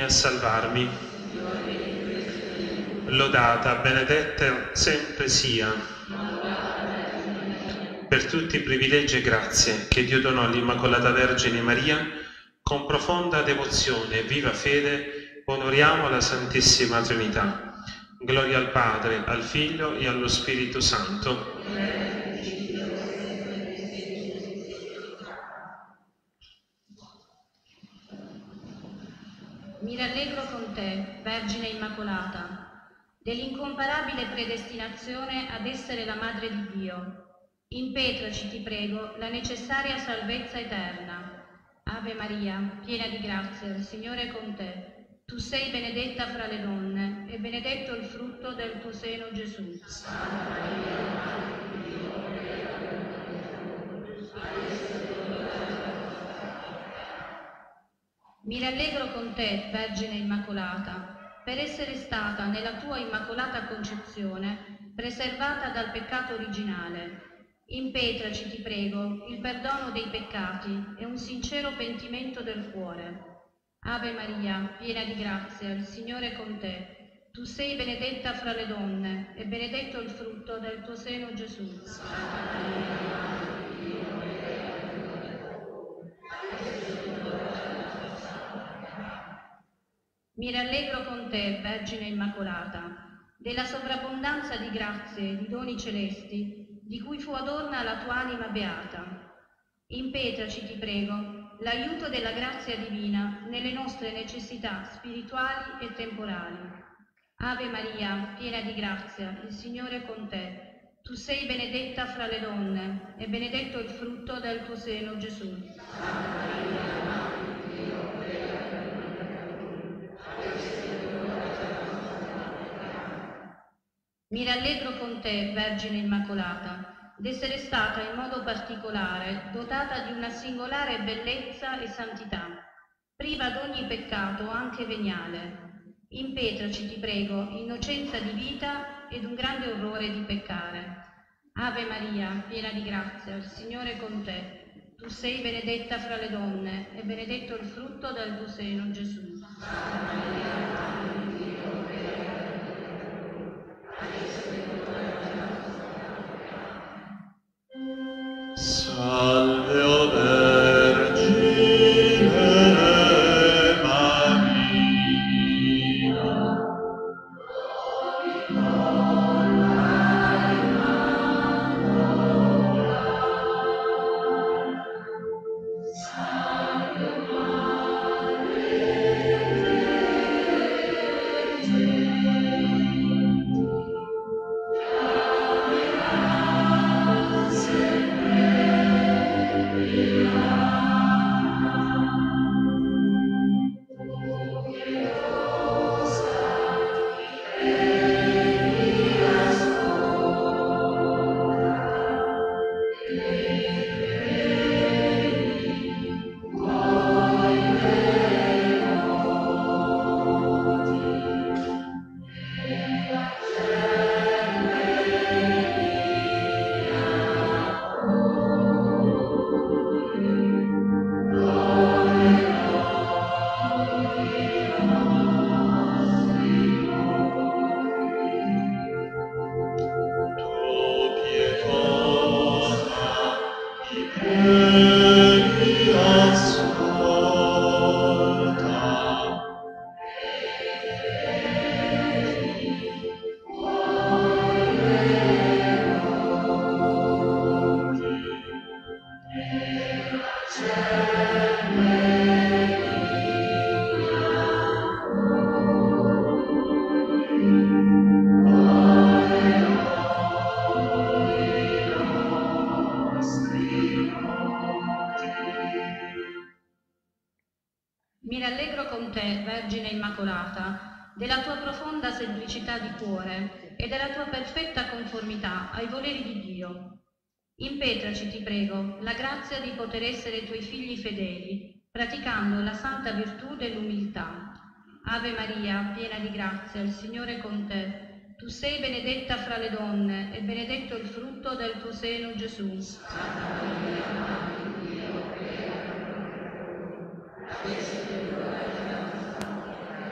a salvarmi. Lodata, benedetta sempre sia, per tutti i privilegi e grazie che Dio donò all'Immacolata Vergine Maria. Con profonda devozione e viva fede onoriamo la Santissima Trinità. Gloria al Padre, al Figlio e allo Spirito Santo. Mi rallegro con te, Vergine Immacolata, dell'incomparabile predestinazione ad essere la Madre di Dio. Impetraci, ti prego, la necessaria salvezza eterna. Ave Maria, piena di grazia, il Signore è con te. Tu sei benedetta fra le donne, e benedetto il frutto del tuo seno, Gesù. Santa Maria, Madre di Dio, prega per noi. Mi rallegro con te, Vergine Immacolata, per essere stata nella tua Immacolata Concezione preservata dal peccato originale. Impetraci, ti prego, il perdono dei peccati e un sincero pentimento del cuore. Ave Maria, piena di grazia, il Signore è con te. Tu sei benedetta fra le donne, e benedetto il frutto del tuo seno, Gesù. Santa Maria, Madre di Dio, prega per noi. Mi rallegro con te, Vergine Immacolata, della sovrabbondanza di grazie e di doni celesti di cui fu adorna la tua anima beata. Impetraci, ti prego, l'aiuto della grazia divina nelle nostre necessità spirituali e temporali. Ave Maria, piena di grazia, il Signore è con te. Tu sei benedetta fra le donne, e benedetto il frutto del tuo seno, Gesù. Santa Maria, Madre di Dio, prega per noi peccatori. Mi rallegro con te, Vergine Immacolata, d'essere stata in modo particolare dotata di una singolare bellezza e santità, priva d'ogni peccato anche veniale. Impetraci, ti prego, innocenza di vita ed un grande orrore di peccare. Ave Maria, piena di grazia, il Signore è con te. Tu sei benedetta fra le donne, e benedetto il frutto del tuo seno, Gesù. Santa Maria, Madre di Dio, prega per noi. Salve, o Vergine Maria. Mi rallegro con te, Vergine Immacolata, della tua profonda semplicità di cuore e della tua perfetta conformità ai voleri di Dio. Impetraci, ti prego, la grazia di poter essere tuoi figli fedeli, praticando la santa virtù dell'umiltà. Ave Maria, piena di grazia, il Signore è con te. Tu sei benedetta fra le donne, e benedetto il frutto del tuo seno, Gesù. Santa Maria, Madre di Dio, prega per noi.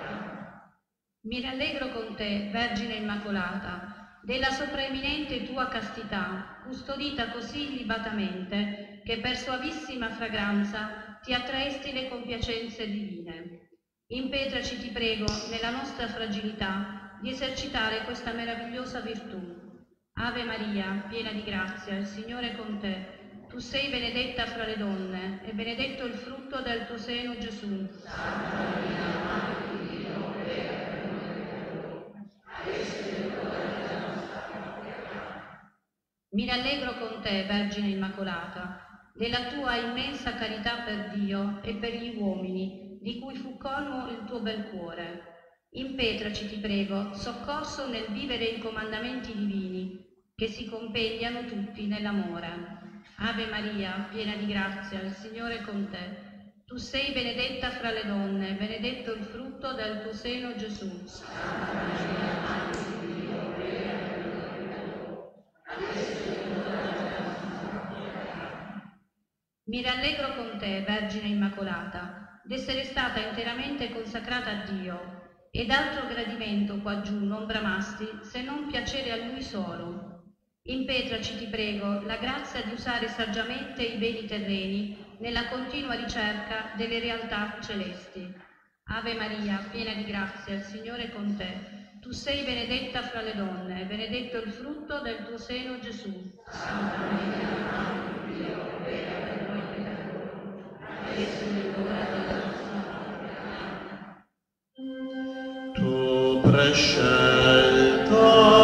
Mi rallegro con te, Vergine Immacolata, della sopraeminente tua castità, custodita così illibatamente che per soavissima fragranza ti attraesti le compiacenze divine. Impetraci, ti prego, nella nostra fragilità, di esercitare questa meravigliosa virtù. Ave Maria, piena di grazia, il Signore è con te. Tu sei benedetta fra le donne, e benedetto il frutto del tuo seno, Gesù. Santa Maria, Madre di Dio, prega per noi peccatori, adesso è l'ora della nostra morte. Mi rallegro con te, Vergine Immacolata, della tua immensa carità per Dio e per gli uomini, di cui fu colmo il tuo bel cuore. Impetraci, ti prego, soccorso nel vivere i comandamenti divini, che si compendiano tutti nell'amore. Ave Maria, piena di grazia, il Signore è con te. Tu sei benedetta fra le donne, benedetto il frutto del tuo seno, Gesù. Santa Maria, Madre di Dio, prega per noi peccatori, adesso è l'ora della nostra morte. Mi rallegro con te, Vergine Immacolata, d'essere stata interamente consacrata a Dio, ed altro gradimento quaggiù non bramasti, se non piacere a Lui solo. Impetraci, ti prego, la grazia di usare saggiamente i beni terreni nella continua ricerca delle realtà celesti. Ave Maria, piena di grazia, il Signore è con te. Tu sei benedetta fra le donne, benedetto il frutto del tuo seno, Gesù. Santa Maria, Madre di Dio, prega per noi peccatori, adesso è l'ora della nostra morte. Tu prescelta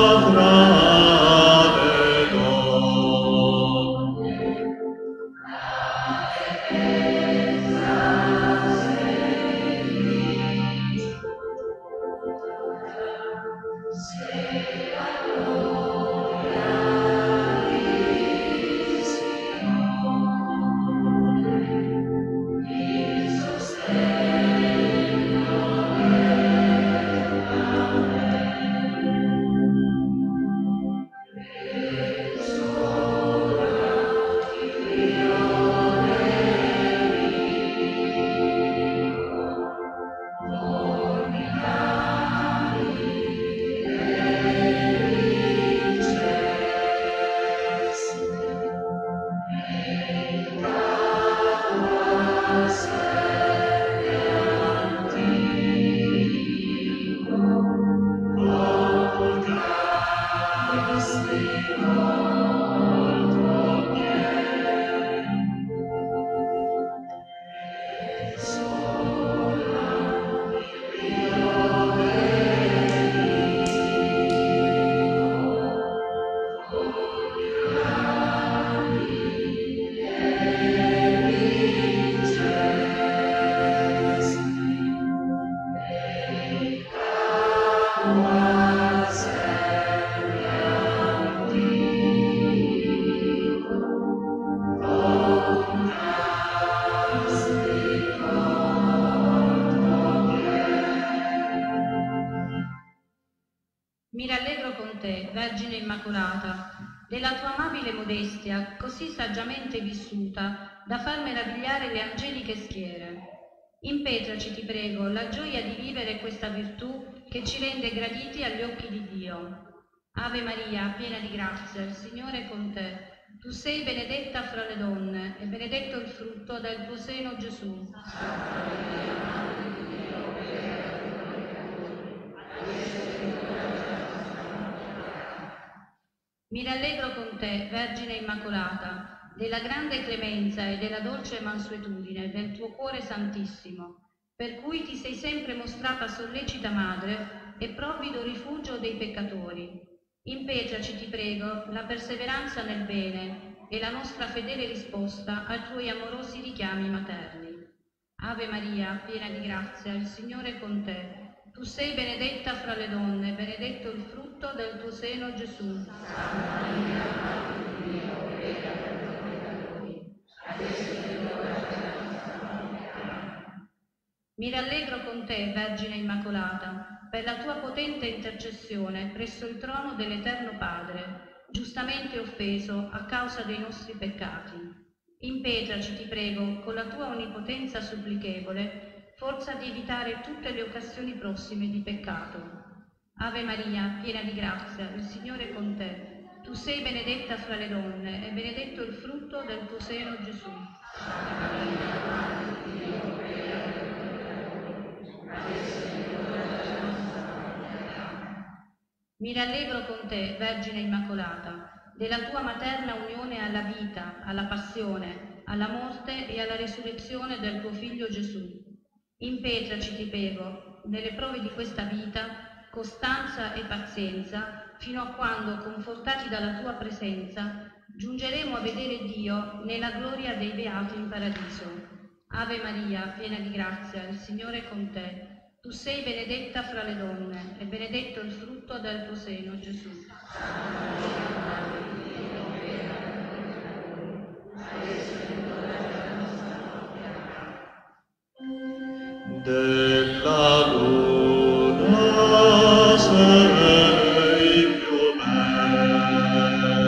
Mi rallegro con te, Vergine Immacolata, della tua amabile modestia, così saggiamente vissuta, da far meravigliare le angeliche schiere. Impetraci, ti prego, la gioia di vivere questa virtù che ci rende graditi agli occhi di Dio. Ave Maria, piena di grazia, il Signore è con te. Tu sei benedetta fra le donne, e benedetto il frutto del tuo seno, Gesù. Santa Maria, Madre di Dio, prega per noi peccatori, adesso è l'ora della nostra morte. Mi rallegro con te, Vergine Immacolata, della grande clemenza e della dolce mansuetudine del tuo cuore santissimo, per cui ti sei sempre mostrata sollecita madre e provvido rifugio dei peccatori. Impetraci, ti prego, la perseveranza nel bene e la nostra fedele risposta ai tuoi amorosi richiami materni. Ave Maria, piena di grazia, il Signore è con te. Tu sei benedetta fra le donne, benedetto il frutto del tuo seno, Gesù. Santa Maria, Madre di Dio, prega per noi peccatori, adesso è l'ora della nostra morte. Mi rallegro con te, Vergine Immacolata, per la tua potente intercessione presso il trono dell'Eterno Padre, giustamente offeso a causa dei nostri peccati. Impetraci, ti prego, con la tua onnipotenza supplichevole, forza di evitare tutte le occasioni prossime di peccato. Ave Maria, piena di grazia, il Signore è con te. Tu sei benedetta fra le donne, e benedetto il frutto del tuo seno, Gesù. Mi rallegro con te, Vergine Immacolata, della tua materna unione alla vita, alla passione, alla morte e alla resurrezione del tuo Figlio Gesù. Impetraci, ti prego, nelle prove di questa vita, costanza e pazienza, fino a quando, confortati dalla tua presenza, giungeremo a vedere Dio nella gloria dei beati in paradiso. Ave Maria, piena di grazia, il Signore è con te. Tu sei benedetta fra le donne, e benedetto il frutto del tuo seno, Gesù. Della luna sei più bella.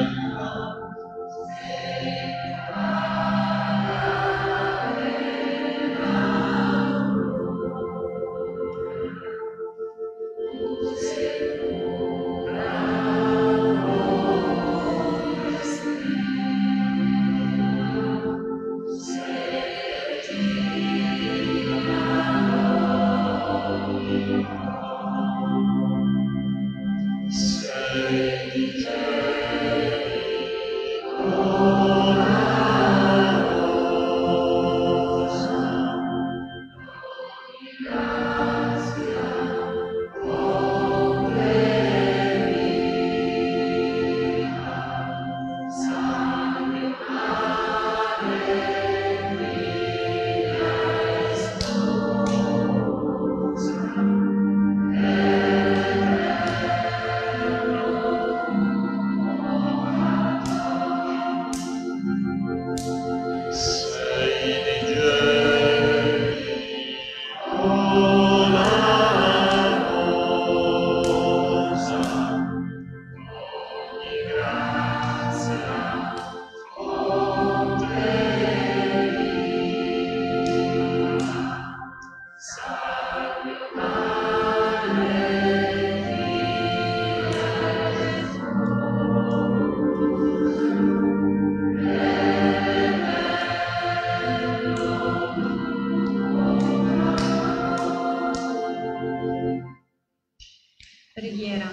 Preghiera.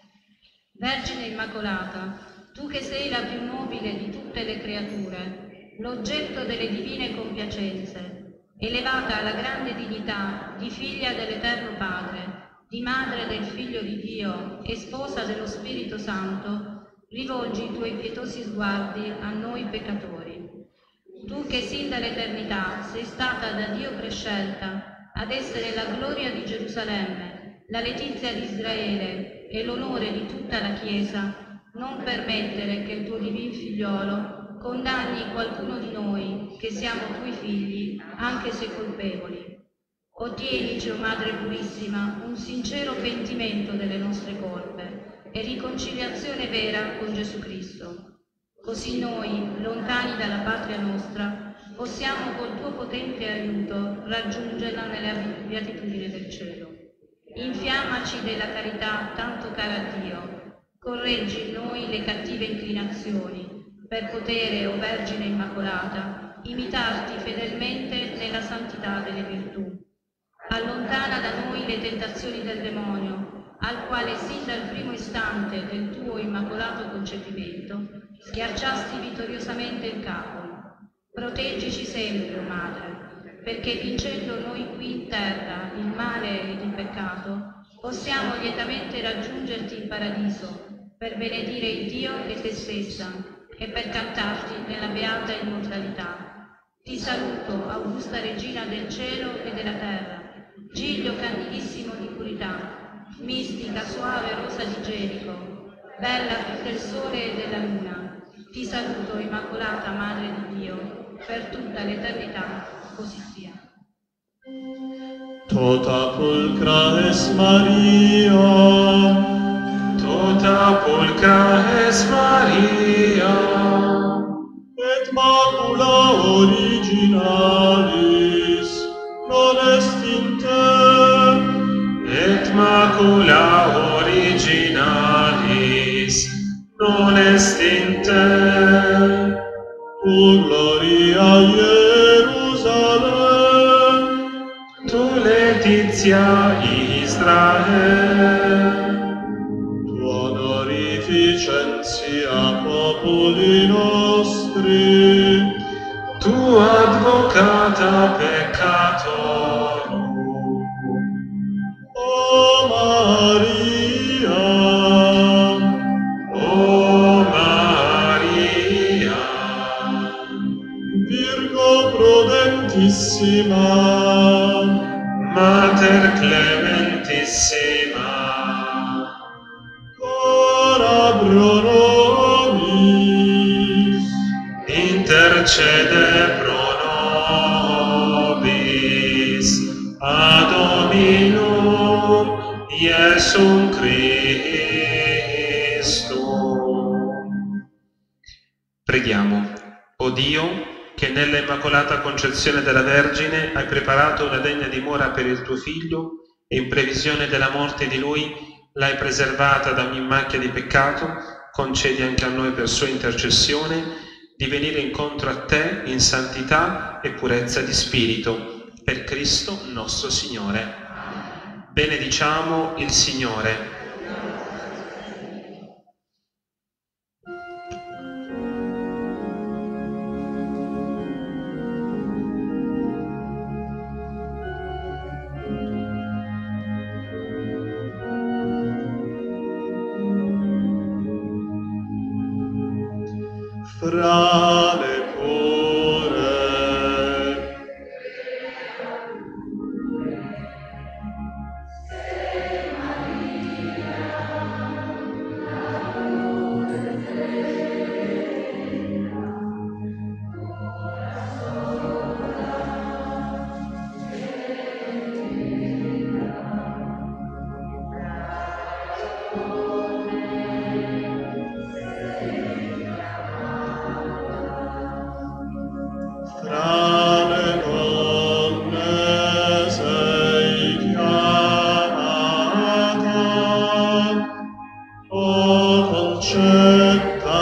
Vergine Immacolata, tu che sei la più nobile di tutte le creature, l'oggetto delle divine compiacenze, elevata alla grande dignità di figlia dell'Eterno Padre, di madre del Figlio di Dio e sposa dello Spirito Santo, rivolgi i tuoi pietosi sguardi a noi peccatori. Tu che sin dall'eternità sei stata da Dio prescelta ad essere la gloria di Gerusalemme, la letizia di Israele e l'onore di tutta la Chiesa, non permettere che il tuo divin figliolo condanni qualcuno di noi, che siamo tuoi figli, anche se colpevoli. Ottienici, o Madre Purissima, un sincero pentimento delle nostre colpe e riconciliazione vera con Gesù Cristo. Così noi, lontani dalla patria nostra, possiamo col tuo potente aiuto raggiungerla nella beatitudine del cielo. Infiammaci della carità tanto cara a Dio, correggi in noi le cattive inclinazioni, per potere, o Vergine Immacolata, imitarti fedelmente nella santità delle virtù. Allontana da noi le tentazioni del demonio, al quale sin dal primo istante del tuo immacolato concepimento schiacciasti vittoriosamente il capo. Proteggici sempre, o Madre, perché vincendo noi qui in terra il male ed il peccato, possiamo lietamente raggiungerti in paradiso, per benedire il Dio e te stessa, e per cantarti nella beata immortalità. Ti saluto, augusta Regina del cielo e della terra, giglio candidissimo di purità, mistica soave rosa di Gerico, bella più del sole e della luna. Ti saluto, Immacolata Madre di Dio, per tutta l'eternità. Così sia. Tota pulcra es Maria, Tota pulcra es Maria, et macula originalis non est letizia Israel. Tua onorificentia populi nostri, Tu advocata peccatorum. O Maria, O Maria, Virgo prudentissima, Mater clementissima, ora pro nobis, intercede pro nobis, ad hominum Iesum Christum. Preghiamo. O Dio, che nella Immacolata Concezione della Vergine hai preparato una degna dimora per il tuo Figlio e in previsione della morte di Lui l'hai preservata da ogni macchia di peccato, concedi anche a noi per sua intercessione di venire incontro a te in santità e purezza di spirito, per Cristo nostro Signore. Benediciamo il Signore. frale pure. Fra le donne sei chiamata, o concetta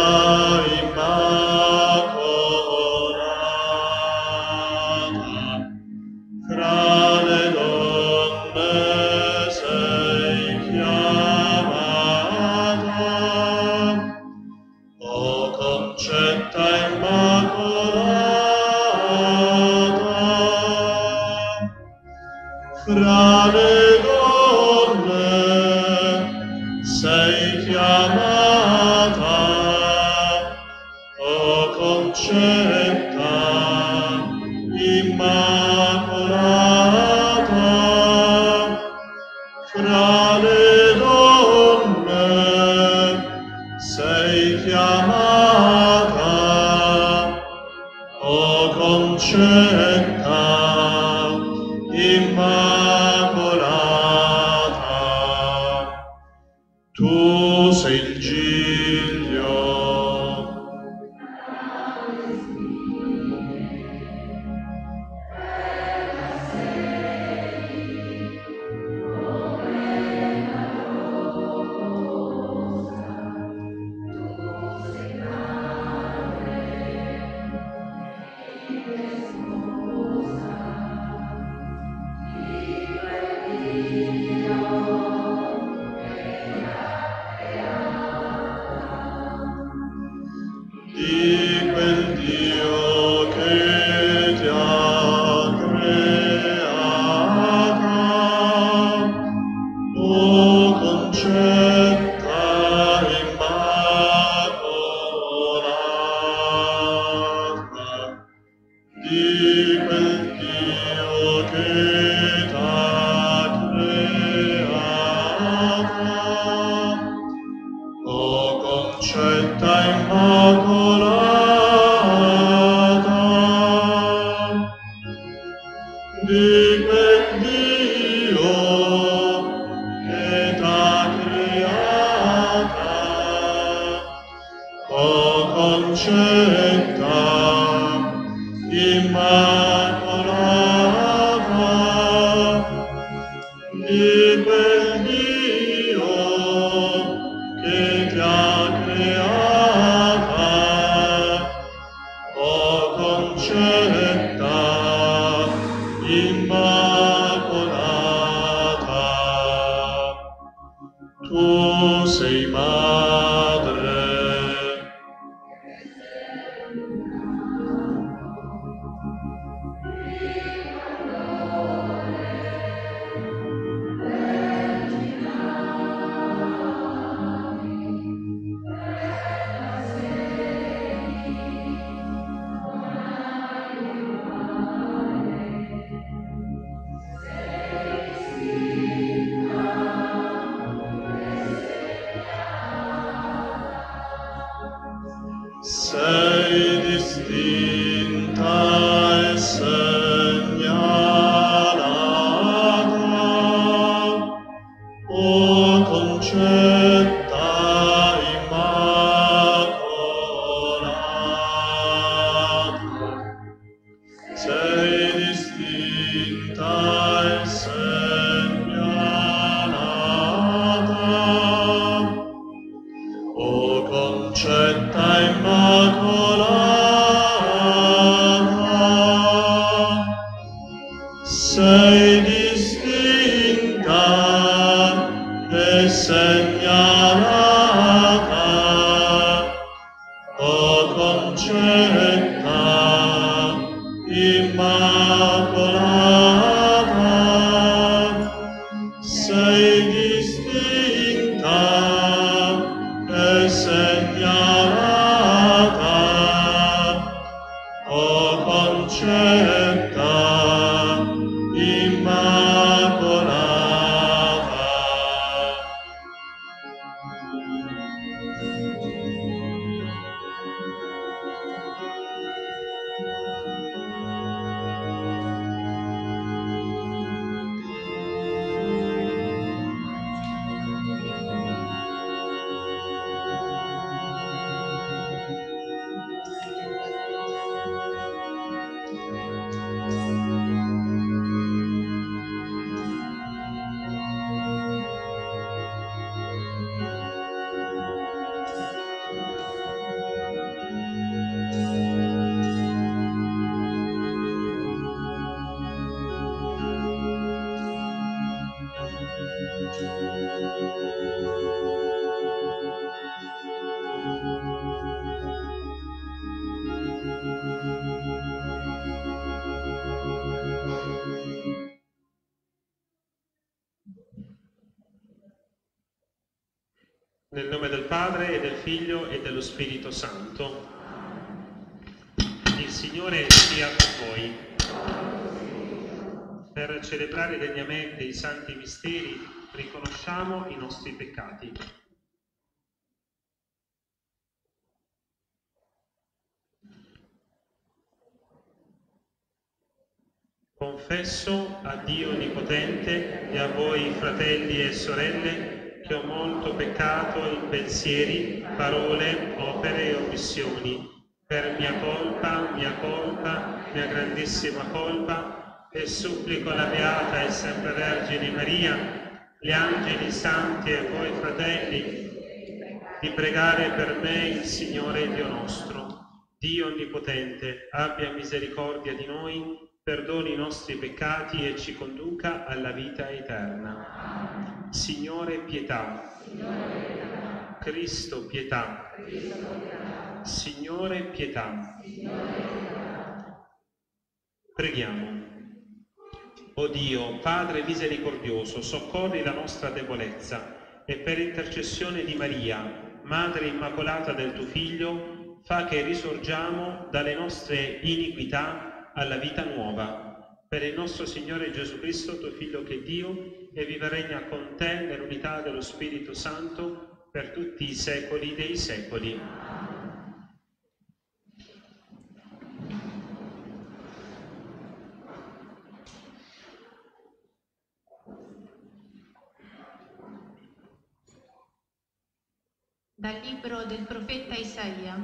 immacolata. Fra le donne sei chiamata, o concetta immacolata. Fra le donne sei chiamata, o concetta immacolata. Fra le donne sei chiamata, o concetta immacolata. Tu sei il Giglio, di quel Dio che ti ha creata, o concetta immacolata, di quel Dio che ti ha creata, o concetta immacolata, di quel Dio che t'ha creata, o concetta immacolata, di quel Dio che ti ha creata, o concetta immacolata. tu sei madre. Sei distinta e segnalata, o concetta immacolata. Sei distinta e segnalata, o concetta immacolata. Sei distinta e segnalata, o concetta immacolata. Sei distinta e segnalata, o concetta immacolata. Nel nome del Padre e del Figlio e dello Spirito Santo. Il Signore sia con voi. Per celebrare degnamente i santi misteri riconosciamo i nostri peccati. Confesso a Dio Onnipotente e a voi fratelli e sorelle che ho molto peccato in pensieri, parole, opere e omissioni, per mia colpa, mia grandissima colpa, e supplico la Beata e Sempre Vergine Maria, gli angeli santi e voi fratelli, di pregare per me il Signore Dio nostro. Dio Onnipotente, abbia misericordia di noi, perdoni i nostri peccati e ci conduca alla vita eterna. Signore, pietà. Cristo, pietà. Signore, pietà. Preghiamo. O Dio, Padre misericordioso, soccorri la nostra debolezza e per intercessione di Maria, Madre Immacolata del tuo Figlio, fa che risorgiamo dalle nostre iniquità alla vita nuova, per il nostro Signore Gesù Cristo, tuo Figlio che è Dio, e vive e regna con te nell'unità dello Spirito Santo per tutti i secoli dei secoli. Dal libro del profeta Isaia.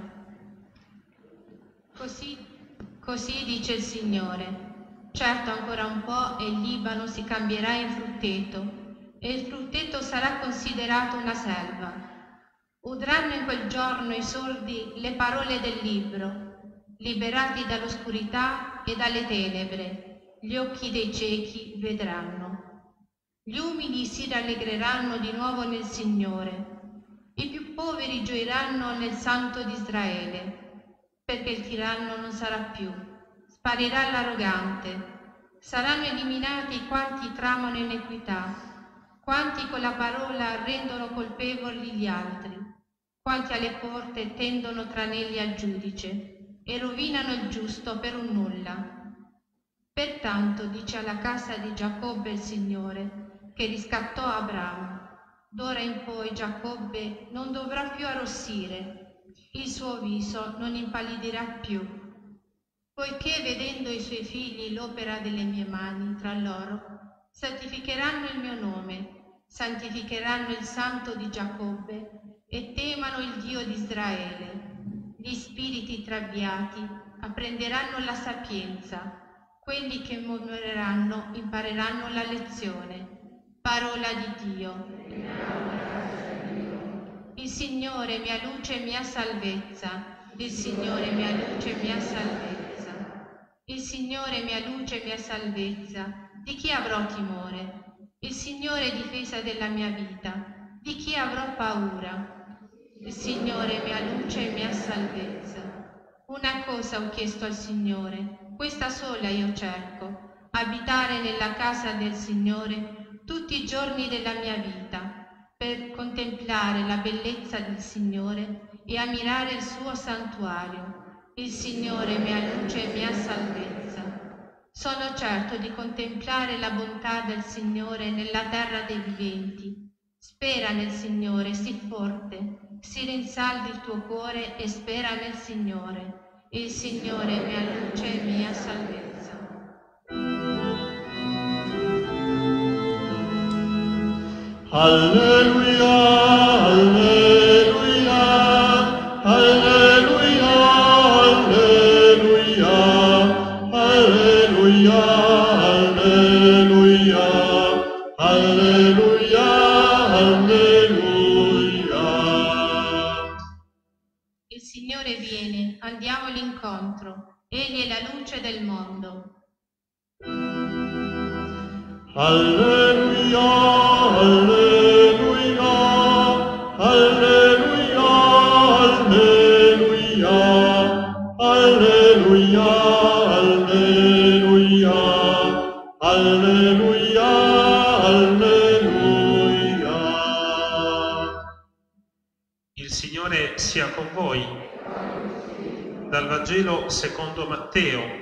Così dice il Signore: certo ancora un po' e il Libano si cambierà in frutteto, e il frutteto sarà considerato una selva. Udranno in quel giorno i sordi le parole del libro, liberati dall'oscurità e dalle tenebre, gli occhi dei ciechi vedranno. Gli umili si rallegreranno di nuovo nel Signore. I più poveri gioiranno nel Santo di Israele, perché il tiranno non sarà più, sparirà l'arrogante, saranno eliminati quanti tramano iniquità, quanti con la parola rendono colpevoli gli altri, quanti alle porte tendono tranelli al giudice e rovinano il giusto per un nulla. Pertanto dice alla casa di Giacobbe il Signore, che riscattò Abramo: d'ora in poi Giacobbe non dovrà più arrossire, il suo viso non impallidirà più, poiché vedendo i suoi figli l'opera delle mie mani tra loro, santificheranno il mio nome, santificheranno il Santo di Giacobbe e temano il Dio di Israele. Gli spiriti traviati apprenderanno la sapienza, quelli che mormoreranno impareranno la lezione. Parola di Dio. Il Signore mia luce e mia salvezza. Il Signore mia luce e mia salvezza. Il Signore mia luce e mia salvezza. Di chi avrò timore? Il Signore è difesa della mia vita. Di chi avrò paura? Il Signore mia luce e mia salvezza. Una cosa ho chiesto al Signore, questa sola io cerco, abitare nella casa del Signore tutti i giorni della mia vita, per contemplare la bellezza del Signore e ammirare il suo santuario. Il Signore mia luce e mia salvezza. Sono certo di contemplare la bontà del Signore nella terra dei viventi. Spera nel Signore, sii forte, si rinsaldi il tuo cuore e spera nel Signore. Il Signore è mia luce e mia salvezza. Alleluia, alleluia, alleluia, alleluia, alleluia, alleluia, alleluia, alleluia. Il Signore viene, andiamogli incontro, Egli è la luce del mondo. Alleluia, alleluia, alleluia, alleluia, alleluia, alleluia, alleluia, alleluia. Il Signore sia con voi. Dal Vangelo secondo Matteo.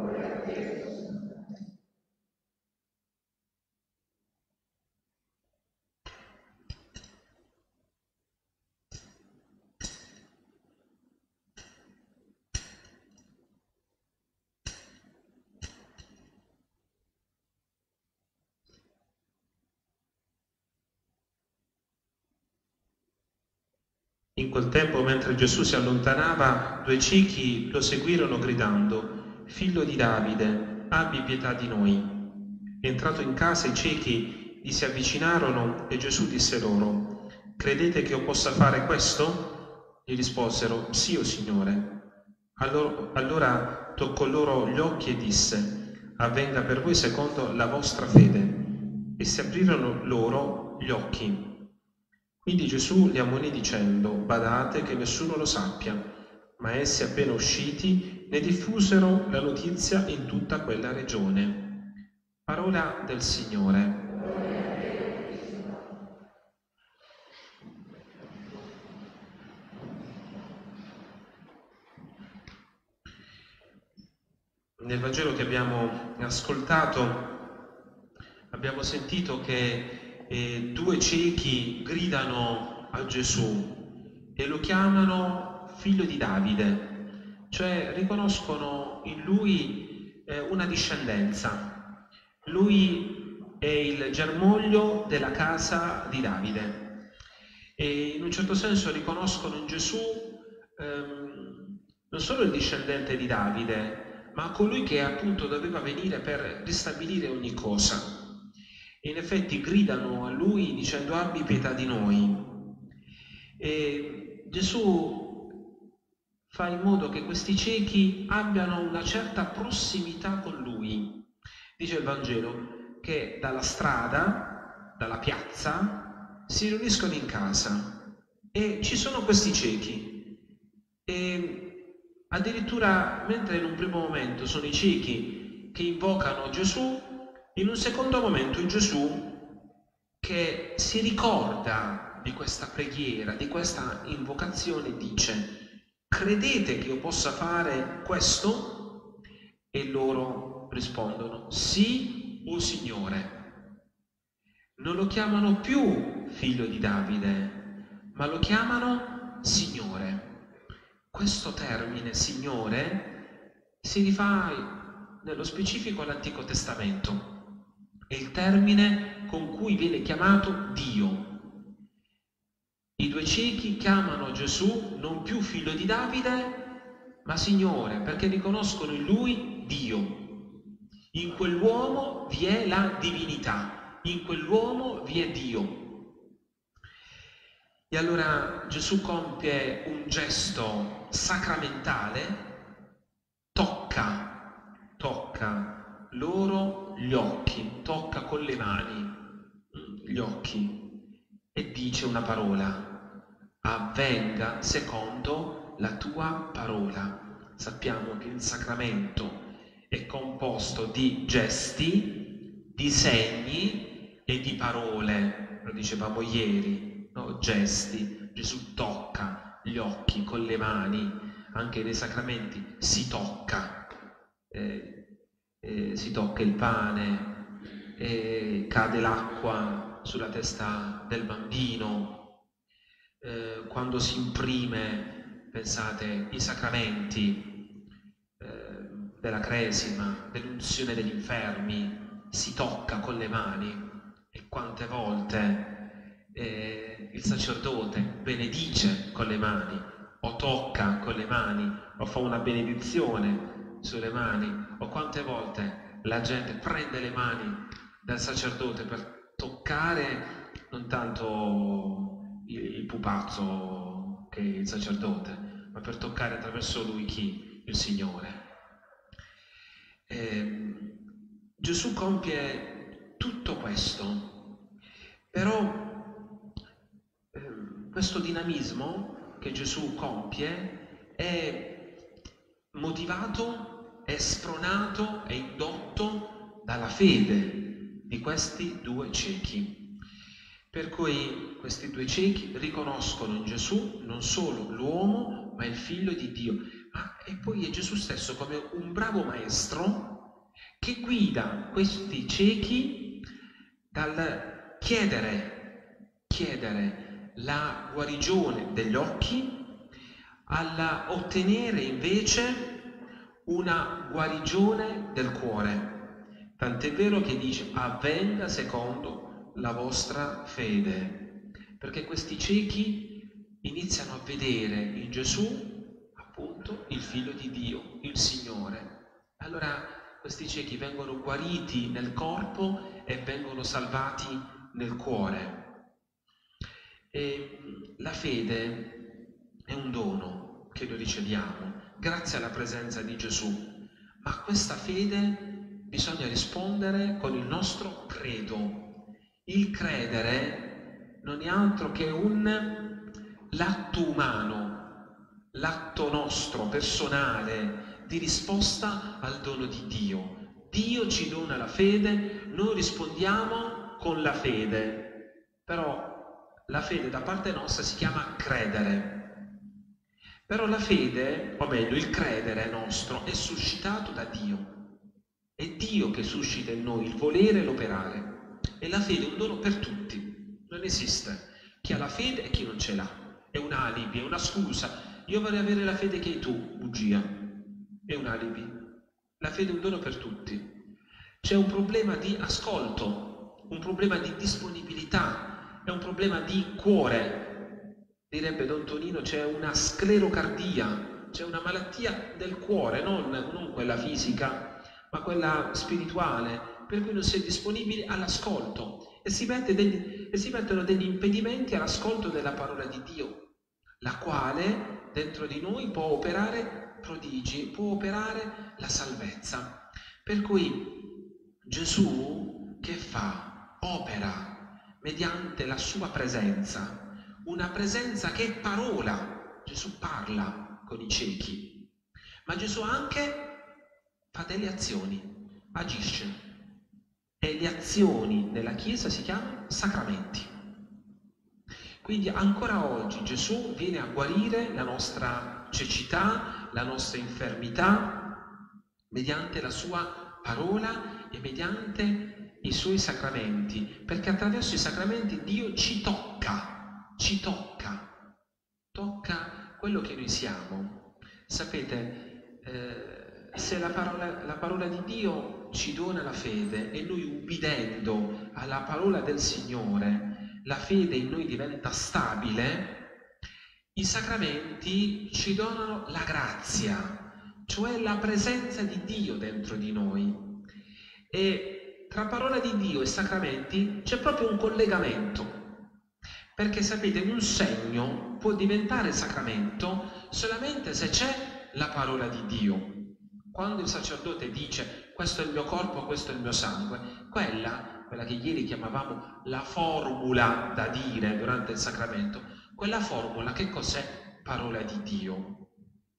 In quel tempo, mentre Gesù si allontanava, 2 ciechi lo seguirono gridando: «Figlio di Davide, abbi pietà di noi». Entrato in casa, i ciechi gli si avvicinarono e Gesù disse loro: «Credete che io possa fare questo?» Gli risposero: «Sì, o Signore». Allora toccò loro gli occhi e disse: «Avvenga per voi secondo la vostra fede». E si aprirono loro gli occhi. Quindi Gesù li ammonì dicendo: «Badate che nessuno lo sappia». Ma essi, appena usciti, ne diffusero la notizia in tutta quella regione. Parola del Signore. Nel Vangelo che abbiamo ascoltato abbiamo sentito che 2 ciechi gridano a Gesù e lo chiamano figlio di Davide, cioè riconoscono in lui una discendenza. Lui è il germoglio della casa di Davide e in un certo senso riconoscono in Gesù non solo il discendente di Davide, ma colui che appunto doveva venire per ristabilire ogni cosa. E in effetti gridano a lui dicendo: «Abbi pietà di noi». E Gesù fa in modo che questi ciechi abbiano una certa prossimità con lui. Dice il Vangelo che dalla strada dalla piazza, si riuniscono in casa e ci sono questi ciechi. E addirittura, mentre in un primo momento sono i ciechi che invocano Gesù, in un secondo momento il Gesù che si ricorda di questa preghiera, di questa invocazione, dice: credete che io possa fare questo? E loro rispondono: sì, o Signore. Non lo chiamano più figlio di Davide, ma lo chiamano Signore. Questo termine Signore si rifà nello specifico all'Antico Testamento. È il termine con cui viene chiamato Dio. I due ciechi chiamano Gesù non più figlio di Davide, ma Signore, perché riconoscono in lui Dio. In quell'uomo vi è la divinità, in quell'uomo vi è Dio. E allora Gesù compie un gesto sacramentale, tocca loro gli occhi, tocca con le mani gli occhi e dice una parola: avvenga secondo la tua parola. Sappiamo che il sacramento è composto di gesti, di segni e di parole, lo dicevamo ieri, no? Gesti. Gesù tocca gli occhi con le mani, anche nei sacramenti si tocca. Si tocca il pane, cade l'acqua sulla testa del bambino, quando si imprime, pensate, i sacramenti della cresima, dell'unzione degli infermi, si tocca con le mani. E quante volte il sacerdote benedice con le mani, o tocca con le mani, o fa una benedizione sulle mani, o quante volte la gente prende le mani del sacerdote per toccare non tanto il pupazzo che è il sacerdote, ma per toccare attraverso lui chi? Il Signore. Gesù compie tutto questo, però questo dinamismo che Gesù compie è motivato, è spronato, è indotto dalla fede di questi due ciechi. Per cui questi due ciechi riconoscono in Gesù non solo l'uomo, ma il Figlio di Dio. E poi è Gesù stesso come un bravo maestro che guida questi ciechi dal chiedere la guarigione degli occhi alla ottenere invece una guarigione del cuore. Tant'è vero che dice: avvenga secondo la vostra fede, perché questi ciechi iniziano a vedere in Gesù appunto il Figlio di Dio, il Signore. Allora questi ciechi vengono guariti nel corpo e vengono salvati nel cuore. E la fede è un dono che noi riceviamo grazie alla presenza di Gesù, ma a questa fede bisogna rispondere con il nostro credo. Il credere non è altro che l'atto umano, l'atto nostro, personale, di risposta al dono di Dio. Dio ci dona la fede, noi rispondiamo con la fede, però la fede da parte nostra si chiama credere. Però la fede, o meglio il credere nostro, è suscitato da Dio. È Dio che suscita in noi il volere e l'operare. E la fede è un dono per tutti. Non esiste chi ha la fede e chi non ce l'ha. È un alibi, è una scusa. Io vorrei avere la fede che hai tu, bugia. È un alibi. La fede è un dono per tutti. C'è un problema di ascolto, un problema di disponibilità, è un problema di cuore. Direbbe Don Tonino, c'è una sclerocardia, c'è una malattia del cuore, non quella fisica, ma quella spirituale, per cui non si è disponibili all'ascolto e si mettono degli impedimenti all'ascolto della parola di Dio, la quale dentro di noi può operare prodigi, può operare la salvezza. Per cui Gesù che fa? Opera, mediante la sua presenza, una presenza che è parola. Gesù parla con i ciechi, ma Gesù anche fa delle azioni, agisce. E le azioni nella Chiesa si chiamano sacramenti. Quindi ancora oggi Gesù viene a guarire la nostra cecità, la nostra infermità, mediante la sua parola e mediante i suoi sacramenti, perché attraverso i sacramenti Dio ci tocca quello che noi siamo. Sapete, se la parola di Dio ci dona la fede e noi ubbidendo alla parola del Signore, la fede in noi diventa stabile, i sacramenti ci donano la grazia, cioè la presenza di Dio dentro di noi. E tra parola di Dio e sacramenti c'è proprio un collegamento, perché sapete, un segno può diventare sacramento solamente se c'è la parola di Dio. Quando il sacerdote dice questo è il mio corpo, questo è il mio sangue, quella che ieri chiamavamo la formula da dire durante il sacramento, quella formula che cos'è? Parola di Dio.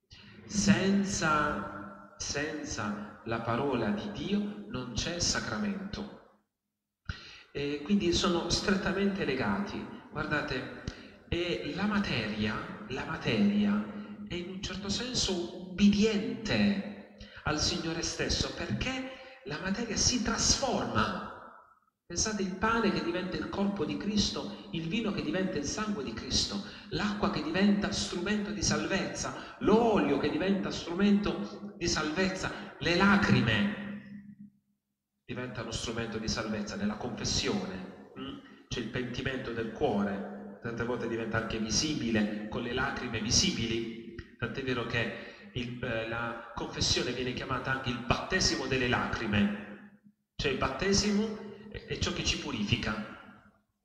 Senza la parola di Dio non c'è sacramento. E quindi sono strettamente legati. Guardate, la materia è in un certo senso ubbidiente al Signore stesso, perché la materia si trasforma. Pensate, il pane che diventa il corpo di Cristo, il vino che diventa il sangue di Cristo, l'acqua che diventa strumento di salvezza, l'olio che diventa strumento di salvezza, le lacrime diventano strumento di salvezza nella confessione. C'è il pentimento del cuore, tante volte diventa anche visibile con le lacrime visibili, tant'è vero che la confessione viene chiamata anche il battesimo delle lacrime, cioè il battesimo è ciò che ci purifica,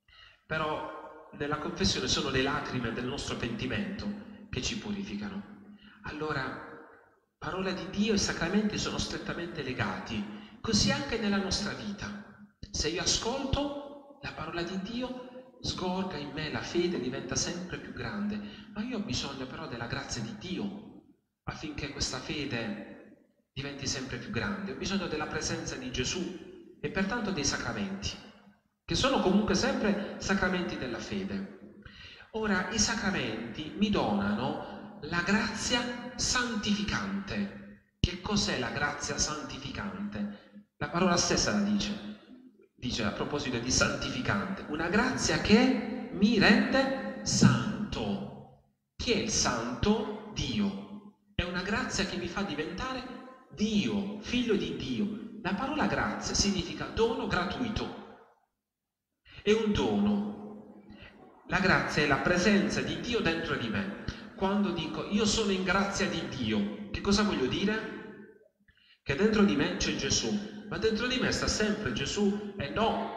però nella confessione sono le lacrime del nostro pentimento che ci purificano. Allora, parola di Dio e sacramenti sono strettamente legati, così anche nella nostra vita. Se io ascolto la parola di Dio, sgorga in me la fede, diventa sempre più grande, ma io ho bisogno però della grazia di Dio affinché questa fede diventi sempre più grande. Ho bisogno della presenza di Gesù e pertanto dei sacramenti, che sono comunque sempre sacramenti della fede. Ora, i sacramenti mi donano la grazia santificante. Che cos'è la grazia santificante? La parola stessa la dice a proposito di santificante, una grazia che mi rende santo. Chi è il santo? Dio. È una grazia che mi fa diventare Dio, figlio di Dio. La parola grazia significa dono gratuito. È un dono. La grazia è la presenza di Dio dentro di me. Quando dico io sono in grazia di Dio, che cosa voglio dire? Che dentro di me c'è Gesù, ma dentro di me sta sempre Gesù? No,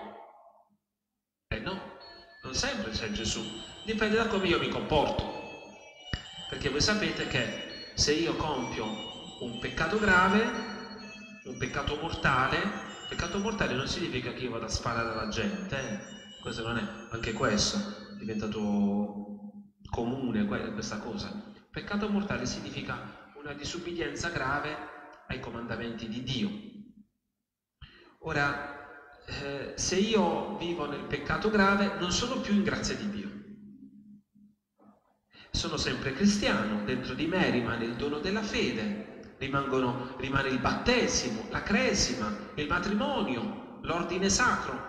non sempre c'è Gesù, dipende da come io mi comporto, perché voi sapete che se io compio un peccato grave, un peccato mortale non significa che io vado a sparare alla gente, questo non è, anche questo è diventato comune questa cosa. Peccato mortale significa una disubbidienza grave ai comandamenti di Dio. Ora, se io vivo nel peccato grave non sono più in grazia di Dio, sono sempre cristiano, dentro di me rimane il dono della fede, rimane il battesimo, la cresima, il matrimonio, l'ordine sacro,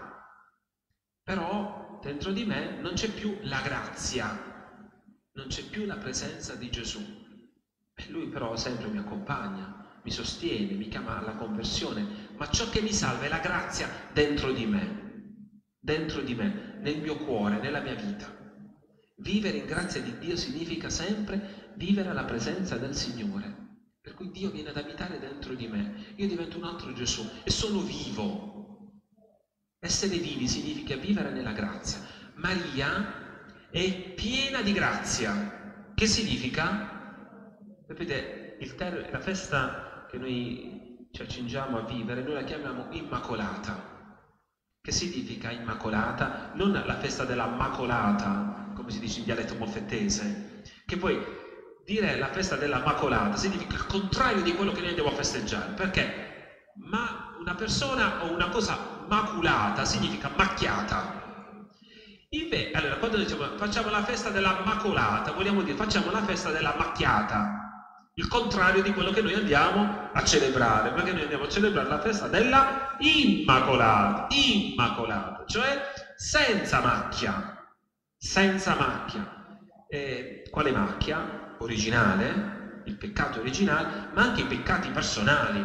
però dentro di me non c'è più la grazia, non c'è più la presenza di Gesù. E lui però sempre mi accompagna, mi sostiene, mi chiama alla conversione, ma ciò che mi salva è la grazia dentro di me, nel mio cuore, nella mia vita. Vivere in grazia di Dio significa sempre vivere alla presenza del Signore, per cui Dio viene ad abitare dentro di me, io divento un altro Gesù e sono vivo. Essere vivi significa vivere nella grazia. Maria è piena di grazia. Che significa? Sapete, la festa che noi ci accingiamo a vivere, noi la chiamiamo Immacolata, che significa immacolata, non la festa della Macolata, come si dice in dialetto molfettese, che poi dire la festa della Macolata significa il contrario di quello che noi andiamo a festeggiare, perché una persona o una cosa maculata significa macchiata. Allora, quando diciamo facciamo la festa della Macolata, vogliamo dire facciamo la festa della macchiata, il contrario di quello che noi andiamo a celebrare, perché noi andiamo a celebrare la festa della Immacolata, cioè senza macchia, senza macchia. Quale macchia? Originale, il peccato originale, ma anche i peccati personali,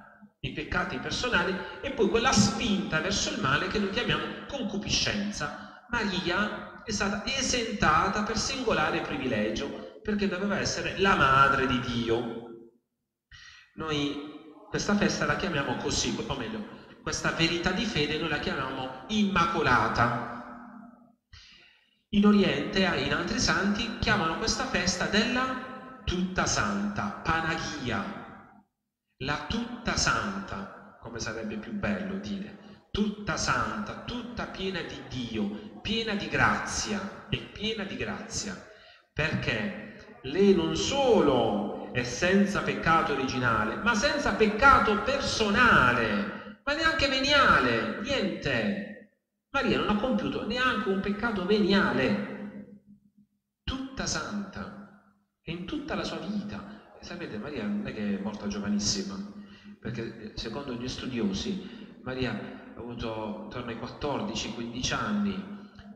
e poi quella spinta verso il male che noi chiamiamo concupiscenza. Maria è stata esentata per singolare privilegio, perché doveva essere la madre di Dio. Noi questa festa la chiamiamo così, o meglio, questa verità di fede noi la chiamiamo immacolata. In Oriente, in altri santi, chiamano questa festa della tutta santa, Panagia, la tutta santa, come sarebbe più bello dire, tutta santa, tutta piena di Dio, piena di grazia, e piena di grazia, perché lei non solo è senza peccato originale, ma senza peccato personale, ma neanche veniale, niente. Maria non ha compiuto neanche un peccato veniale, tutta santa, e in tutta la sua vita. Sapete, Maria non è che è morta giovanissima, perché secondo gli studiosi Maria ha avuto intorno ai 14-15 anni,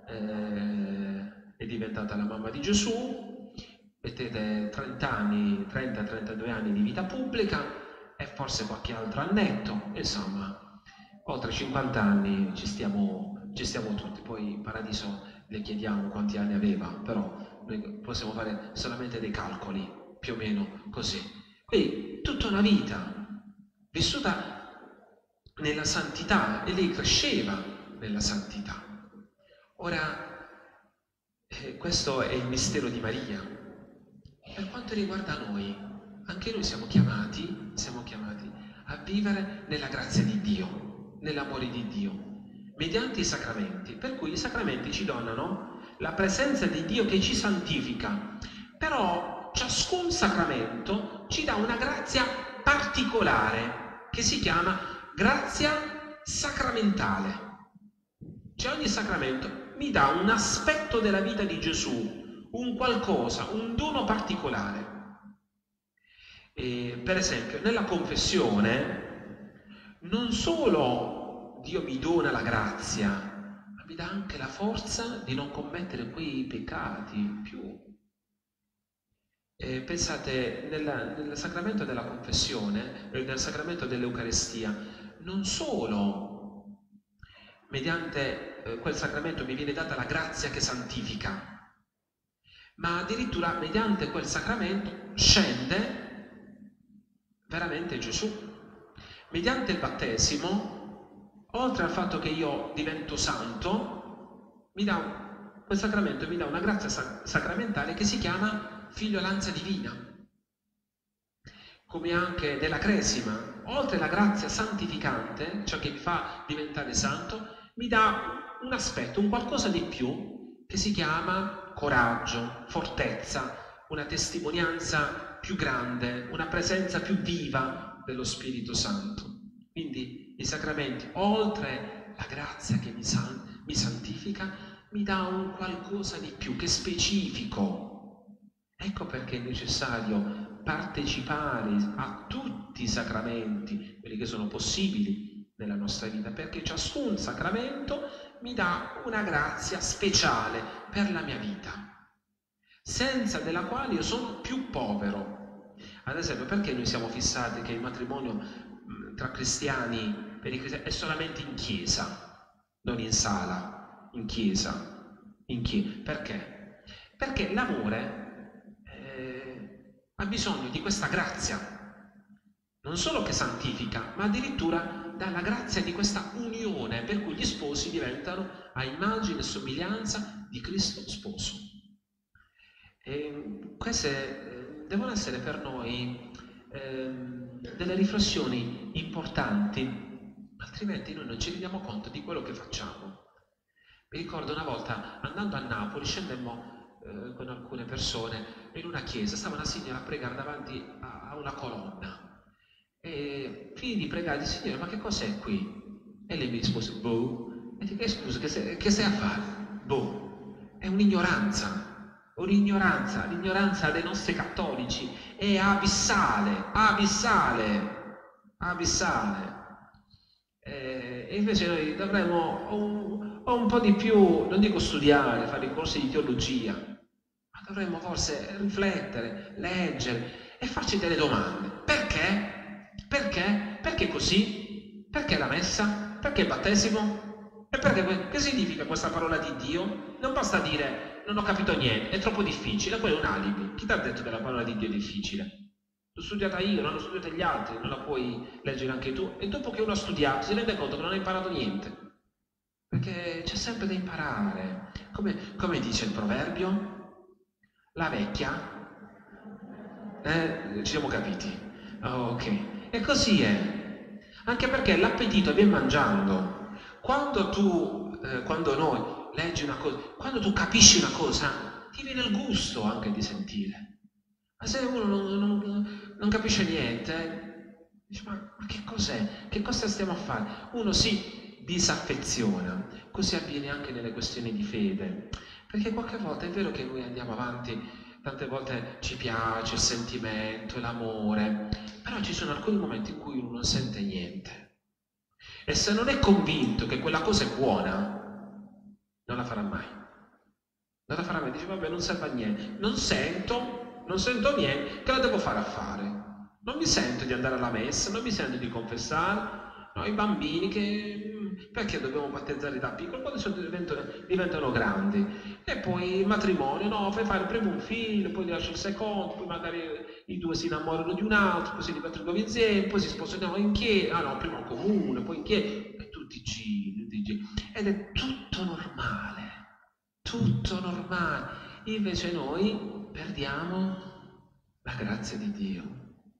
è diventata la mamma di Gesù, mettete 30-32 anni di vita pubblica e forse qualche altro annetto, insomma, oltre 50 anni ci stiamo tutti. Poi in paradiso le chiediamo quanti anni aveva, però noi possiamo fare solamente dei calcoli, più o meno così. E tutta una vita vissuta nella santità, e lei cresceva nella santità. Ora, questo è il mistero di Maria. Per quanto riguarda noi, anche noi siamo chiamati a vivere nella grazia di Dio, nell'amore di Dio, mediante i sacramenti, per cui i sacramenti ci donano la presenza di Dio che ci santifica, però ciascun sacramento ci dà una grazia particolare che si chiama grazia sacramentale. Cioè ogni sacramento mi dà un aspetto della vita di Gesù, un qualcosa, un dono particolare. Per esempio, nella confessione, non solo Dio mi dona la grazia, ma mi dà anche la forza di non commettere quei peccati più. Pensate, nel sacramento della confessione, nel sacramento dell'Eucarestia, non solo mediante quel sacramento mi viene data la grazia che santifica, ma addirittura mediante quel sacramento scende veramente Gesù. Mediante il battesimo, oltre al fatto che io divento santo, quel sacramento mi dà una grazia sacramentale che si chiama figliolanza divina. Come anche nella cresima, oltre alla grazia santificante, ciò che mi fa diventare santo, mi dà un aspetto, un qualcosa di più, che si chiama coraggio, fortezza, una testimonianza più grande, una presenza più viva dello Spirito Santo. Quindi i sacramenti, oltre la grazia che mi santifica, mi dà un qualcosa di più, che è specifico. Ecco perché è necessario partecipare a tutti i sacramenti, quelli che sono possibili nella nostra vita, perché ciascun sacramento mi dà una grazia speciale per la mia vita, senza della quale io sono più povero. Ad esempio, perché noi siamo fissati che il matrimonio tra cristiani, per i cristiani, è solamente in chiesa, non in sala, in chiesa. Perché? Perché l'amore ha bisogno di questa grazia, non solo che santifica, ma addirittura dà la grazia di questa unione, per cui gli sposi diventano a immagine e somiglianza di Cristo sposo. Queste devono essere per noi delle riflessioni importanti, altrimenti noi non ci rendiamo conto di quello che facciamo. Mi ricordo una volta, andando a Napoli, scendemmo con alcune persone in una chiesa, stava una signora a pregare davanti a una colonna, e finì di pregare, disse: Signore, ma che cos'è qui? E lei mi rispose: boh. E dico: scusa, che stai a fare? Boh. È un'ignoranza, l'ignoranza dei nostri cattolici è abissale. E invece noi dovremmo un po' di più, non dico studiare, fare i corsi di teologia, ma dovremmo forse riflettere, leggere e farci delle domande. Perché? Perché così? Perché la messa? Perché il battesimo? E perché? Che significa questa parola di Dio? Non basta dire: non ho capito niente, è troppo difficile, quello è un alibi. Chi ti ha detto che la parola di Dio è difficile? L'ho studiata io, non l'ho studiata gli altri, non la puoi leggere anche tu. E dopo che uno ha studiato si rende conto che non ha imparato niente. Perché c'è sempre da imparare. Come dice il proverbio? La vecchia? Ci siamo capiti? Ok. E così è. Anche perché l'appetito viene mangiando. Quando noi leggi una cosa, quando tu capisci una cosa, ti viene il gusto anche di sentire. Ma se uno non capisce niente, dice: ma che cos'è? Che cosa stiamo a fare? Uno si disaffeziona. Così avviene anche nelle questioni di fede. Perché qualche volta è vero che noi andiamo avanti, tante volte ci piace il sentimento, l'amore, però ci sono alcuni momenti in cui uno non sente niente. E se non è convinto che quella cosa è buona, non la farà mai. Non la farà mai. Dice: vabbè, non serve a niente. Non sento niente, che la devo fare a fare? Non mi sento di andare alla messa, non mi sento di confessare. No, i bambini perché dobbiamo battezzare da piccoli? Quando diventano grandi. E poi il matrimonio, no, fai fare prima un figlio, poi lascia il secondo, poi magari i due si innamorano di un altro, poi si rimettono insieme, poi si sposano in chiesa, no, prima in comune, poi in chiesa, e tutti giri. Ed è tutto normale. Invece noi perdiamo la grazia di Dio.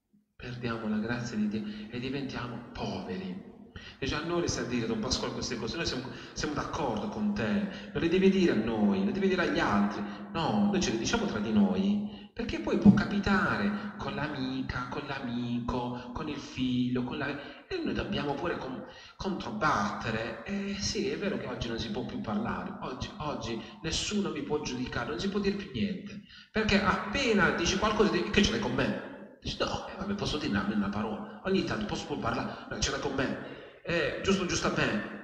E diventiamo poveri. E già a noi sta a dire Don Pasquale queste cose, noi siamo d'accordo con te, non le devi dire a noi, le devi dire agli altri. No, noi ce le diciamo tra di noi, perché poi può capitare con l'amica, con l'amico, con il figlio, e noi dobbiamo pure controbattere. Sì, è vero che oggi non si può più parlare, oggi nessuno mi può giudicare, non si può dire più niente, perché appena dici qualcosa, che ce l'hai con me? Dici: no, vabbè, posso dire una parola, ogni tanto posso parlare, ce l'hai con me, giusto a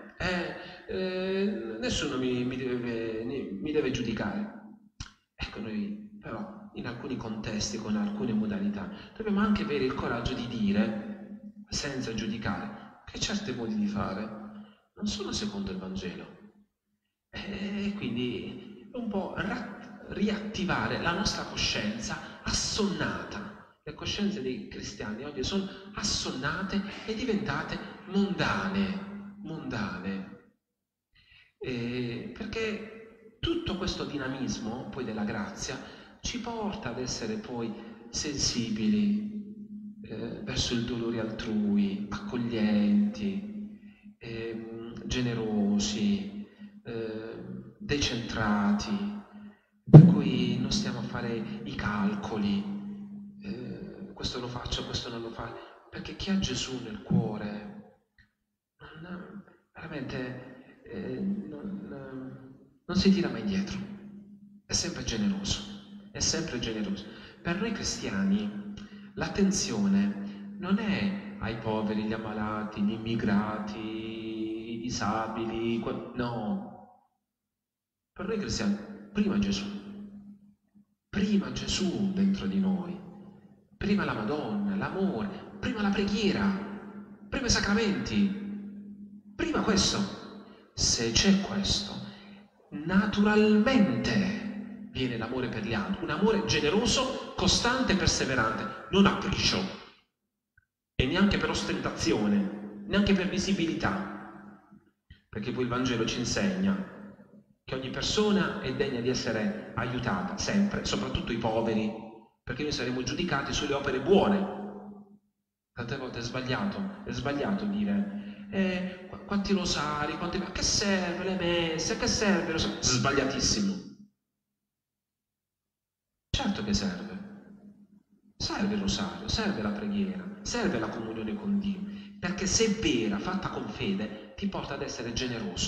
me, nessuno mi deve giudicare. Ecco, noi però in alcuni contesti, con alcune modalità, dobbiamo anche avere il coraggio di dire, senza giudicare, che certi modi di fare non sono secondo il Vangelo. E quindi un po' riattivare la nostra coscienza assonnata. Le coscienze dei cristiani oggi sono assonnate e diventate mondane. Perché tutto questo dinamismo poi della grazia ci porta ad essere poi sensibili verso il dolore altrui, accoglienti, generosi, decentrati, per cui non stiamo a fare i calcoli. Questo lo faccio, questo non lo fa, perché chi ha Gesù nel cuore veramente non si tira mai indietro, è sempre generoso. Per noi cristiani l'attenzione non è ai poveri, gli ammalati, gli immigrati, i disabili, no. Per noi cristiani prima Gesù dentro di noi. Prima la Madonna, l'amore, prima la preghiera, prima i sacramenti, prima questo. Se c'è questo, naturalmente viene l'amore per gli altri, un amore generoso, costante e perseverante, non a capriccio e neanche per ostentazione, neanche per visibilità, perché poi il Vangelo ci insegna che ogni persona è degna di essere aiutata, sempre, soprattutto i poveri, perché noi saremo giudicati sulle opere buone. Tante volte è sbagliato dire quanti rosari, a che serve le messe, a che serve? Sbagliatissimo. Certo che serve. Serve il rosario, serve la preghiera, serve la comunione con Dio, perché se è vera, fatta con fede, ti porta ad essere generoso.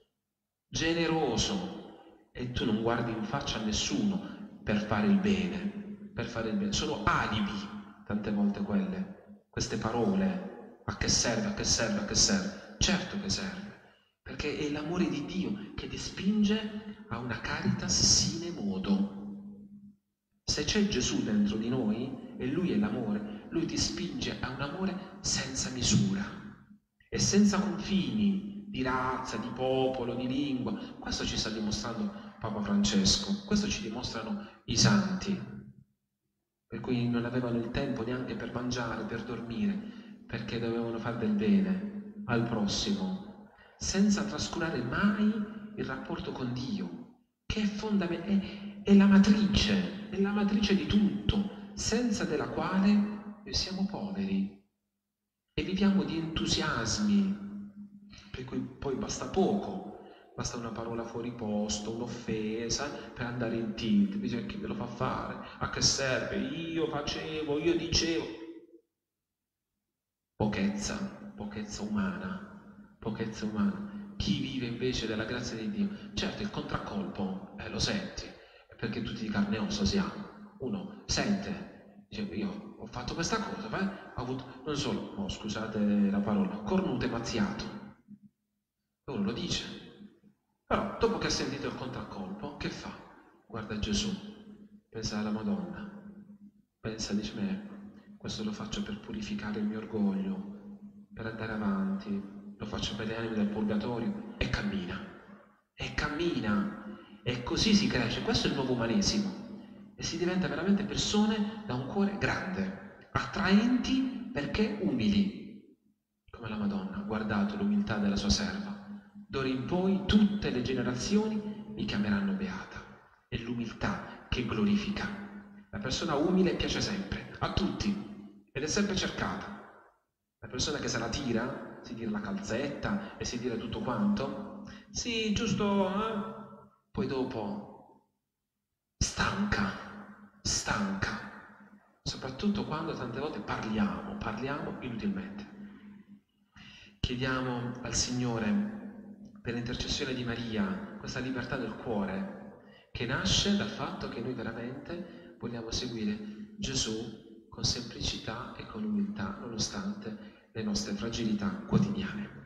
Generoso. E tu non guardi in faccia a nessuno per fare il bene, per fare il bene. Sono alibi, tante volte queste parole. A che serve, a che serve, a che serve? Certo che serve, perché è l'amore di Dio che ti spinge a una caritas sine modo. Se c'è Gesù dentro di noi e Lui è l'amore, Lui ti spinge a un amore senza misura e senza confini di razza, di popolo, di lingua. Questo ci sta dimostrando Papa Francesco, questo ci dimostrano i santi, per cui non avevano il tempo neanche per mangiare, per dormire, perché dovevano fare del bene al prossimo, senza trascurare mai il rapporto con Dio, che è fondamentale. È la matrice di tutto, senza della quale noi siamo poveri e viviamo di entusiasmi, per cui poi basta poco, basta una parola fuori posto, un'offesa per andare in tilt. Dice: chi me lo fa fare? A che serve? Io facevo, io dicevo. Pochezza umana. Chi vive invece della grazia di Dio, certo il contraccolpo lo senti, perché tutti di carne e ossa siamo. Uno sente, dice: io ho fatto questa cosa, ho avuto non solo, scusate la parola, cornuto e mazziato. Uno lo dice, però dopo che ha sentito il contraccolpo, che fa? Guarda Gesù, pensa alla Madonna, dice: questo lo faccio per purificare il mio orgoglio, per andare avanti, lo faccio per le anime del purgatorio, e cammina. E così si cresce. Questo è il nuovo umanesimo, e si diventa veramente persone da un cuore grande, attraenti perché umili, come la Madonna. Guardate l'umiltà della sua serva, d'ora in poi tutte le generazioni mi chiameranno beata. È l'umiltà che glorifica. La persona umile piace sempre a tutti ed è sempre cercata. La persona che se la tira, si tira la calzetta e si tira tutto quanto, sì, giusto, poi dopo stanca, soprattutto quando tante volte parliamo inutilmente. Chiediamo al Signore, per l'intercessione di Maria, questa libertà del cuore che nasce dal fatto che noi veramente vogliamo seguire Gesù con semplicità e con umiltà, nonostante le nostre fragilità quotidiane.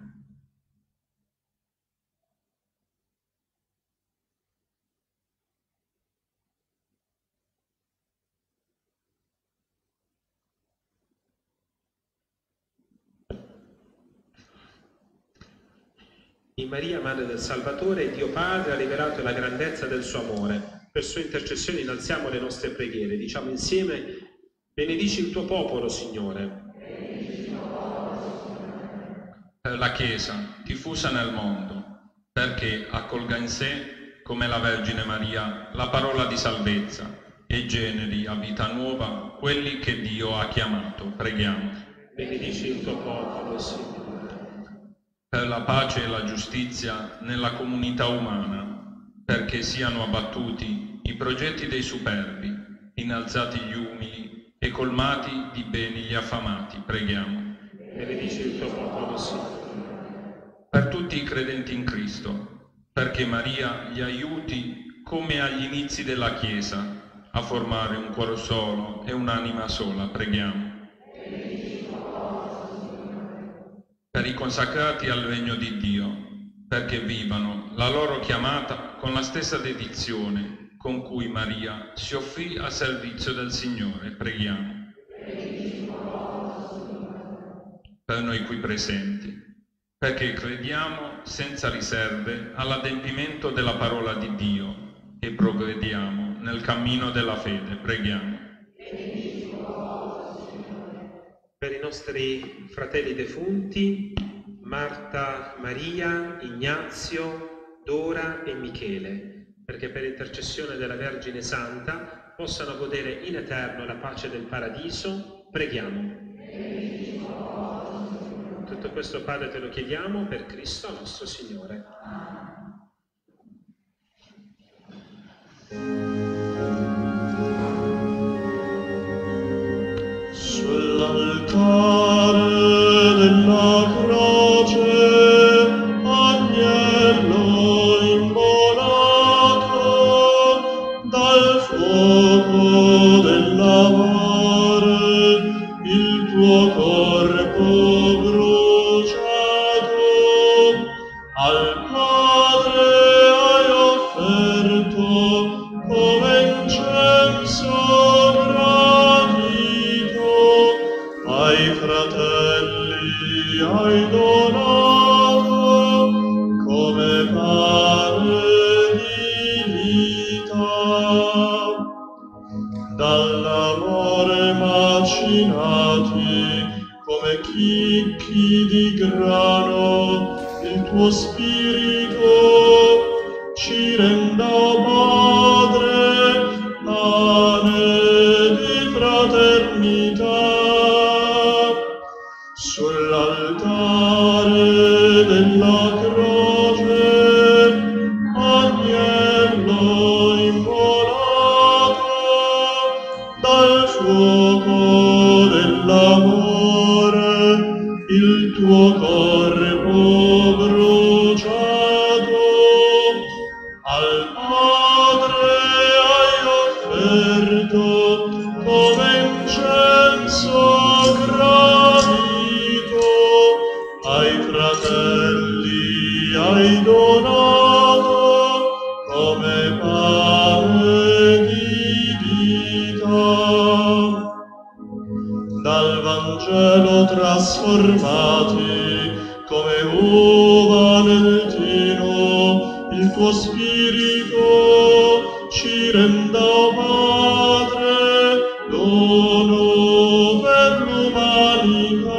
In Maria, Madre del Salvatore, Dio Padre ha rivelato la grandezza del suo amore. Per sua intercessione innalziamo le nostre preghiere. Diciamo insieme: benedici il tuo popolo, Signore. Per la Chiesa diffusa nel mondo, perché accolga in sé, come la Vergine Maria, la parola di salvezza e generi a vita nuova quelli che Dio ha chiamato. Preghiamo. Benedici il tuo popolo, Signore. Per la pace e la giustizia nella comunità umana, perché siano abbattuti i progetti dei superbi, innalzati gli umili e colmati di beni gli affamati. Preghiamo. Benedici il tuo popolo, Signore. Per tutti i credenti in Cristo, perché Maria li aiuti come agli inizi della Chiesa a formare un cuore solo e un'anima sola. Preghiamo. Per i consacrati al regno di Dio, perché vivano la loro chiamata con la stessa dedizione con cui Maria si offrì al servizio del Signore. Preghiamo. Per noi qui presenti, perché crediamo senza riserve all'adempimento della parola di Dio e progrediamo nel cammino della fede. Preghiamo. Per i nostri fratelli defunti, Marta, Maria, Ignazio, Dora e Michele, perché per intercessione della Vergine Santa possano godere in eterno la pace del paradiso. Preghiamo. Tutto questo, Padre, te lo chiediamo per Cristo nostro Signore. Sull'altare della croce, agnello immolato, dal fuoco dell'amore, il tuo corpo bruciato, al Padre hai offerto come incenso gradito, ai fratelli hai donato come pane di vita. Dall'amore macinati come chicchi di grano, il tuo spirito ci renda, o Padre, pane di fraternità. Sull'altare della croce, agnello immolato, dal fuoco dell'amore, il tuo corpo bruciato, al Padre hai offerto come incenso gradito, ai fratelli hai donato come pane di vita. Dal Vangelo trasformati come uva nel tino, il tuo spirito ci renda, o Padre, dono per l'umanità.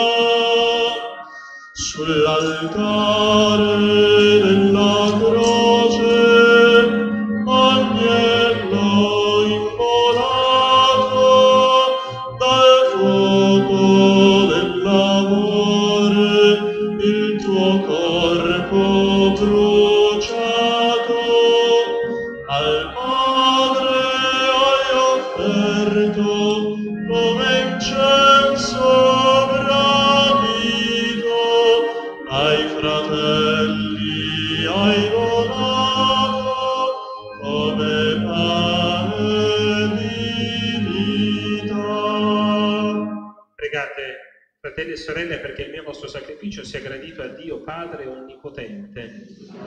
Sull'altare della croce, agnello immolato, dal fuoco dell'amore, il tuo corpo bruciato, al Padre hai offerto come incenso gradito, ai fratelli hai donato come pane di vita. Pregate, fratelli e sorelle, perché il mio vostro sacrificio sia gradito a Dio Padre Onnipotente.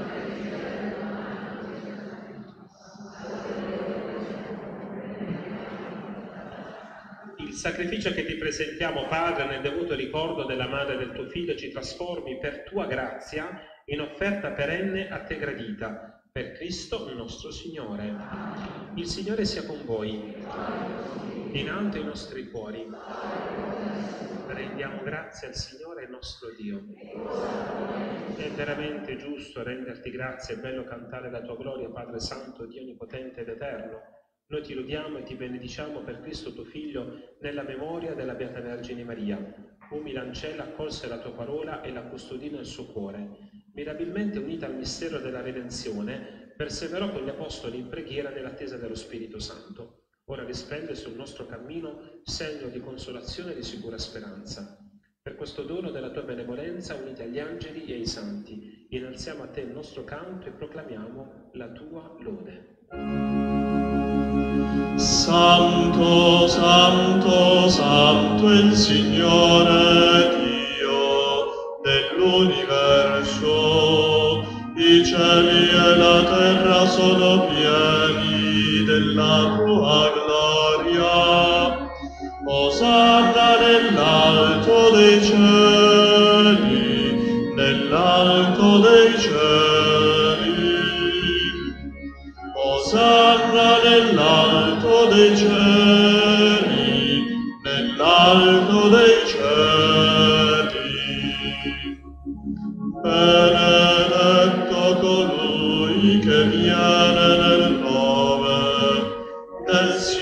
Il sacrificio che ti presentiamo, Padre, nel dovuto ricordo della madre del tuo Figlio, ci trasformi per tua grazia in offerta perenne a te gradita, per Cristo nostro Signore. Il Signore sia con voi. In alto i nostri cuori. Rendiamo grazie al Signore nostro Dio. È veramente giusto renderti grazie, è bello cantare la tua gloria, Padre Santo, Dio Onnipotente ed Eterno. Noi ti lodiamo e ti benediciamo per Cristo tuo Figlio, nella memoria della Beata Vergine Maria. Umile ancella accolse la tua parola e la custodì nel suo cuore. Mirabilmente unita al mistero della redenzione, perseverò con gli apostoli in preghiera nell'attesa dello Spirito Santo. Ora risplende sul nostro cammino segno di consolazione e di sicura speranza. Per questo dono della tua benevolenza, uniti agli angeli e ai santi, innalziamo a te il nostro canto e proclamiamo la tua lode. Santo, santo, santo è il Signore Dio dell'universo. I cieli e la terra sono pieni della tua gloria. Osanna nell'alto dei cieli, nell'alto dei cieli. Osanna nell'alto dei cieli, nell'alto dei cieli. Benedetto colui che viene nel nome del Signore.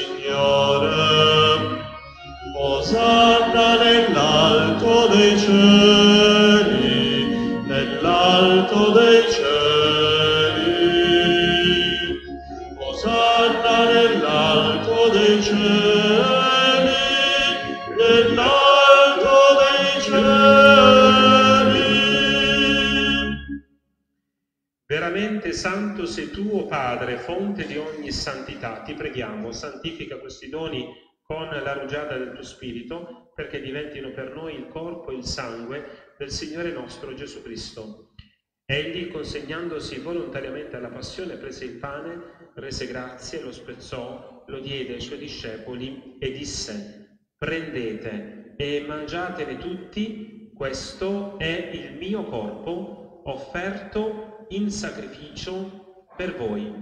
Veramente santo sei tu, o Padre, fonte di ogni santità. Ti preghiamo, santifica questi doni con la rugiada del tuo Spirito, perché diventino per noi il corpo e il sangue del Signore nostro Gesù Cristo. Egli, consegnandosi volontariamente alla passione, prese il pane, rese grazie, lo spezzò, lo diede ai suoi discepoli e disse: prendete e mangiatene tutti, questo è il mio corpo offerto in sacrificio per voi.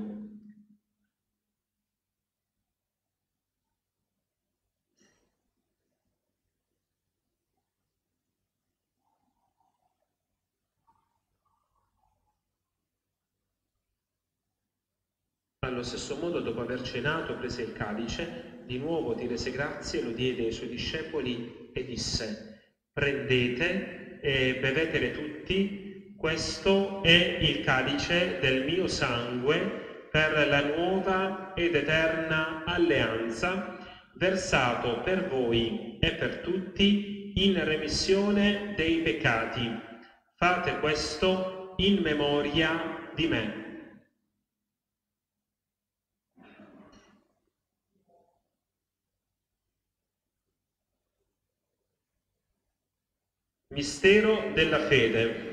Allo stesso modo, dopo aver cenato, prese il calice, di nuovo ti rese grazie, lo diede ai suoi discepoli e disse: prendete e bevetene tutti, questo è il calice del mio sangue per la nuova ed eterna alleanza, versato per voi e per tutti in remissione dei peccati. Fate questo in memoria di me. Mistero della fede.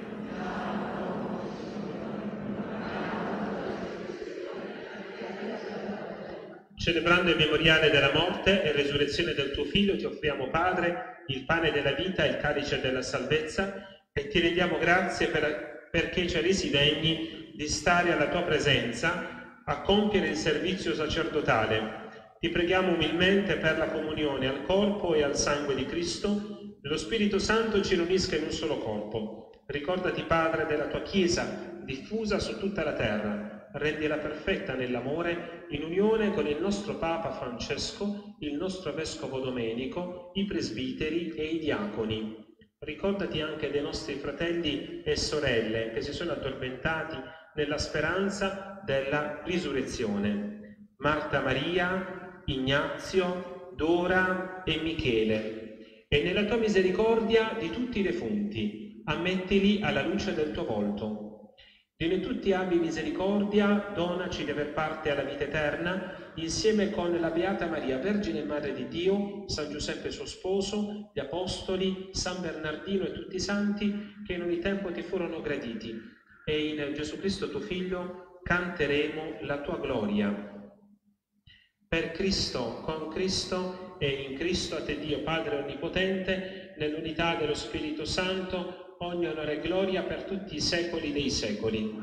Celebrando il memoriale della morte e resurrezione del tuo Figlio, ti offriamo, Padre, il pane della vita e il calice della salvezza, e ti rendiamo grazie perché ci hai resi degni di stare alla tua presenza a compiere il servizio sacerdotale. Ti preghiamo umilmente per la comunione al corpo e al sangue di Cristo. Lo Spirito Santo ci riunisca in un solo corpo. Ricordati, Padre, della tua Chiesa diffusa su tutta la terra. Rendila perfetta nell'amore, in unione con il nostro Papa Francesco, il nostro Vescovo Domenico, i presbiteri e i diaconi. Ricordati anche dei nostri fratelli e sorelle che si sono addormentati nella speranza della risurrezione. Marta Maria, Ignazio, Dora e Michele. E nella tua misericordia di tutti i defunti, ammettili alla luce del tuo volto. Di noi tutti abbi misericordia, donaci di aver parte alla vita eterna, insieme con la Beata Maria, Vergine e Madre di Dio, San Giuseppe suo sposo, gli Apostoli, San Bernardino e tutti i santi che in ogni tempo ti furono graditi. E in Gesù Cristo tuo Figlio canteremo la tua gloria. Per Cristo, con Cristo e in Cristo, a te Dio Padre Onnipotente, nell'unità dello Spirito Santo, ogni onore e gloria per tutti i secoli dei secoli.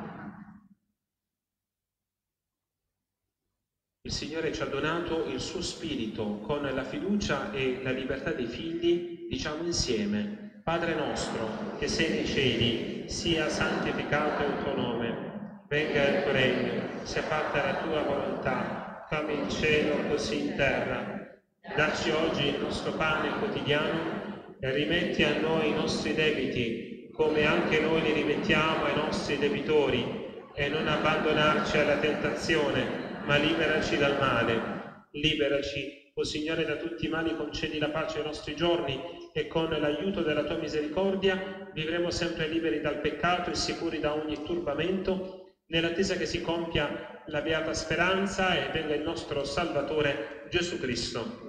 Il Signore ci ha donato il suo Spirito. Con la fiducia e la libertà dei figli diciamo insieme: Padre nostro, che sei nei cieli, sia santificato il tuo nome, venga il tuo regno, sia fatta la tua volontà, come in cielo così in terra. Dacci oggi il nostro pane quotidiano e rimetti a noi i nostri debiti, come anche noi li rimettiamo ai nostri debitori, e non abbandonarci alla tentazione, ma liberaci dal male. Liberaci, o Signore, da tutti i mali, concedi la pace ai nostri giorni, e con l'aiuto della tua misericordia vivremo sempre liberi dal peccato e sicuri da ogni turbamento, nell'attesa che si compia la beata speranza e venga il nostro Salvatore Gesù Cristo.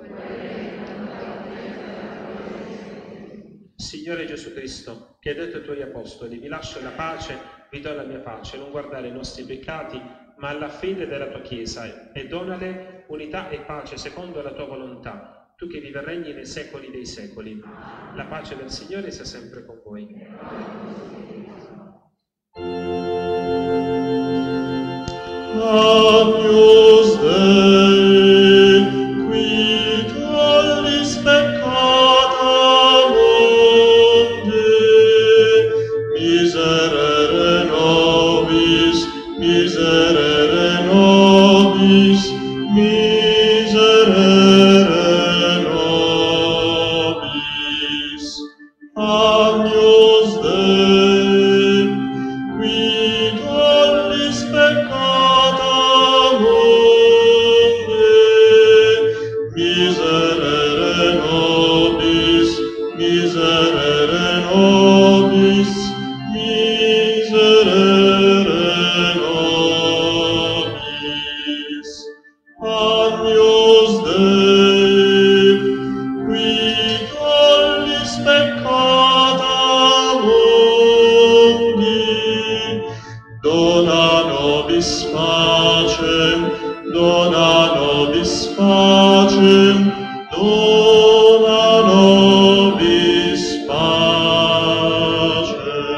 Signore Gesù Cristo, che hai detto ai tuoi apostoli: vi lascio la pace, vi do la mia pace, non guardare i nostri peccati, ma alla fede della tua Chiesa, e donale unità e pace secondo la tua volontà, tu che vivi e regni nei secoli dei secoli. La pace del Signore sia sempre con voi. Agnus Dei, qui tollis peccata mundi, miserere nobis, miserere nobis, miserere nobis. Agnus Dei, qui tollis peccata mundi, miserere nobis, miserere nobis, miserere dona nobis pacem, dona nobis pacem, dona nobis pacem.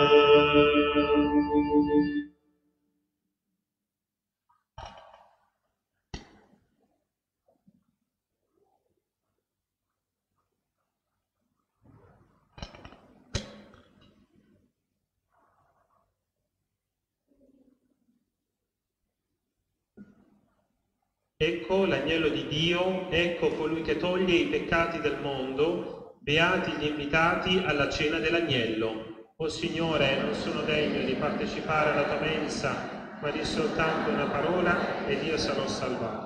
Ecco l'agnello di Dio, ecco colui che toglie i peccati del mondo, beati gli invitati alla cena dell'agnello. O Signore, non sono degno di partecipare alla tua mensa, ma di soltanto una parola ed io sarò salvato.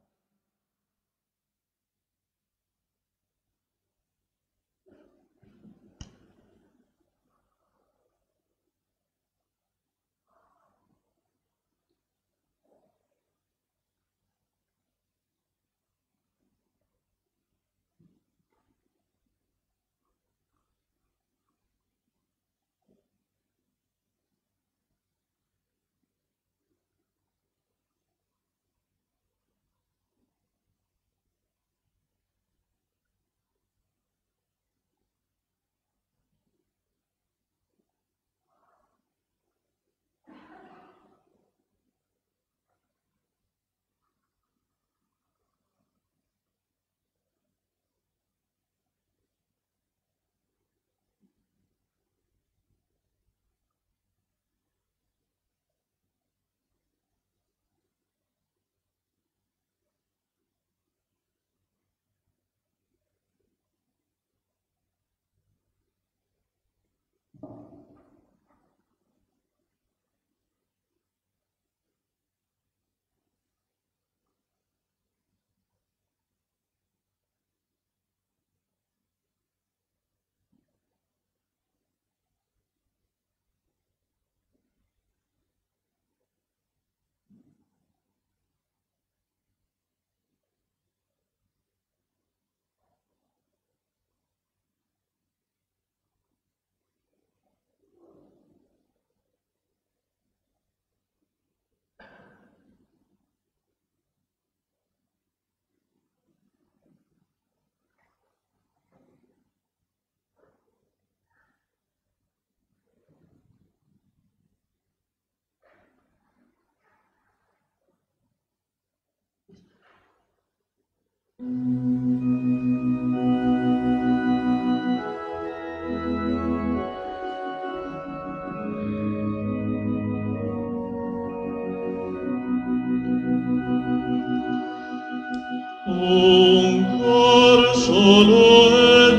Un cor solo ed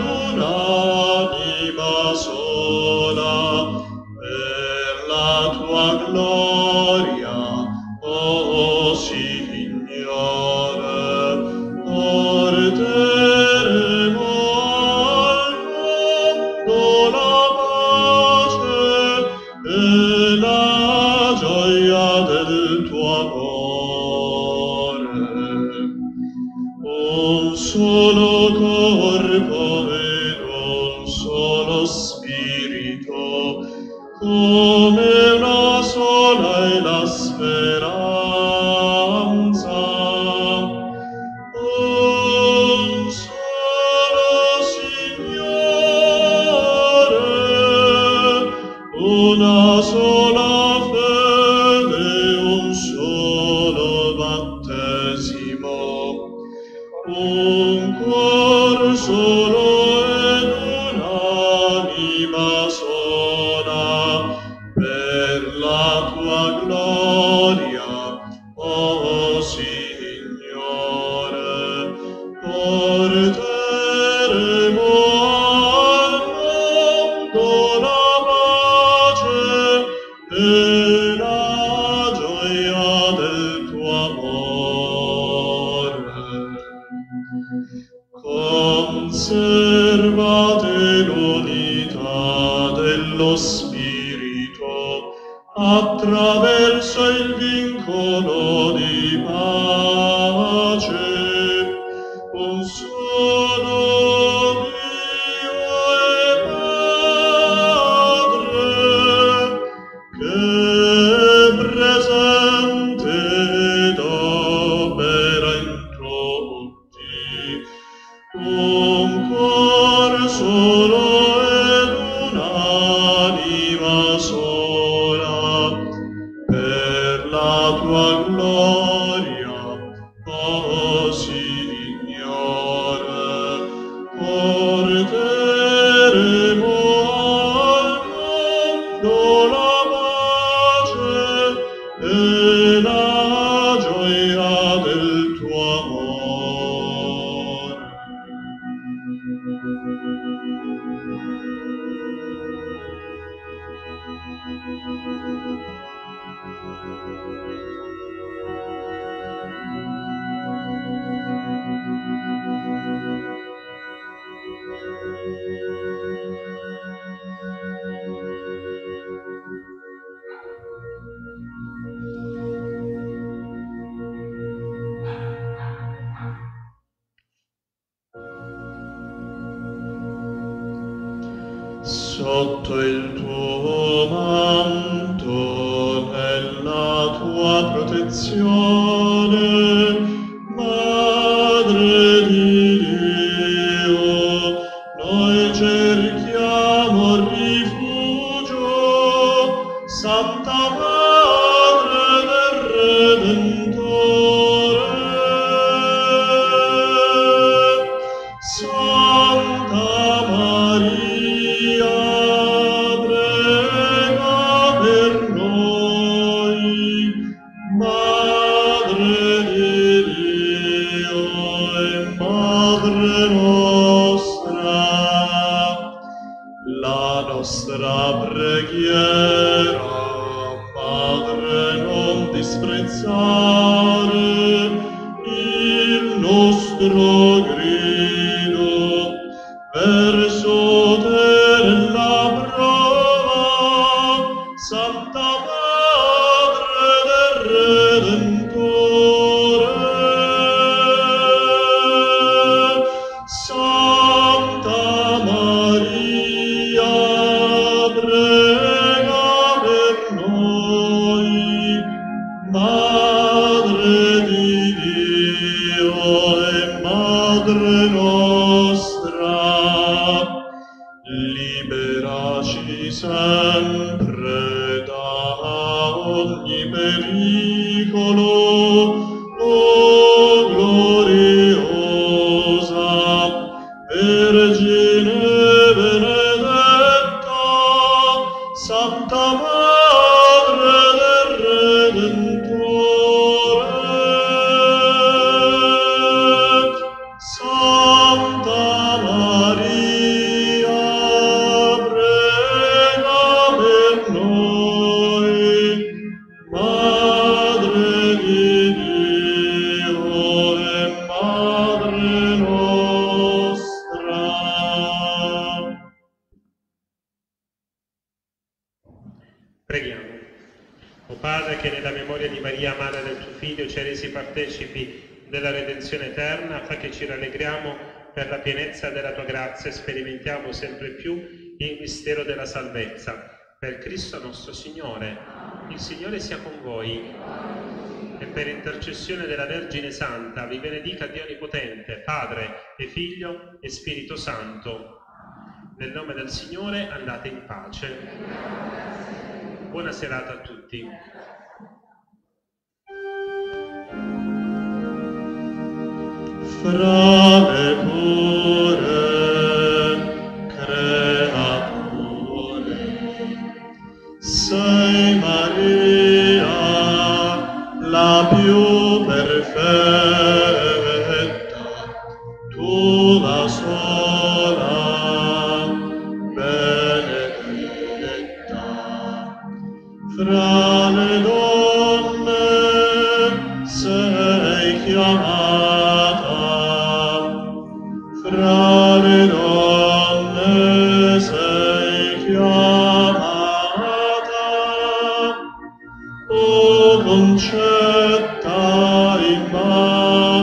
un'anima sola, per la tua gloria, o Signore, porteremo al mondo la pace e la gioia del tuo amore. Un solo corpo ed un solo spirito, come una sola è la speranza. Un solo Signore, una sola fede, un solo battesimo. Un cuor solo ed un'anima sola, per la tua gloria, o Signore, porteremo al mondo la pace e la gioia del tuo amore. Conservate l'unità dello Spirito attraverso il vincolo di pace. Un solo Dio e Padre, che la tua gloria, o Signore, porteremo al mondo la pace e la gioia del tuo amore. Sotto il tuo manto, nella tua protezione, Madre di Dio, noi cerchiamo rifugio, Santa Madre del Redentore. Santa Maria, prega per noi, Madre di Dio e Madre nostra. La nostra preghiera, Madre, non disprezzare il nostro grido verso te nella prova, Santa Madre del Redentore. Santa Maria, prega per noi, Madre di Dio e Madre nostra. Liberaci sempre da ogni pericolo, o gloriosa Vergine benedetta, Santa Madre del Redentore. Santa Maria, prega per noi, Madre di Dio e Madre nostra. Preghiamo. O Padre, che nella memoria di Maria, Madre del tuo Figlio, ci hai resi partecipi della redenzione eterna, fa che ci rallegriamo per la pienezza della tua grazia e sperimentiamo sempre più il mistero della salvezza. Per Cristo nostro Signore. Il Signore sia con voi. E per intercessione della Vergine Santa vi benedica Dio Onnipotente, Padre e Figlio e Spirito Santo. Nel nome del Signore andate in pace. Buona serata a tutti. Fra le pure creature, sei Maria la più perfetta, tu la sola benedetta. Fra le donne sei chiamata, fra le donne sei chiamata, o concetta Immacolata.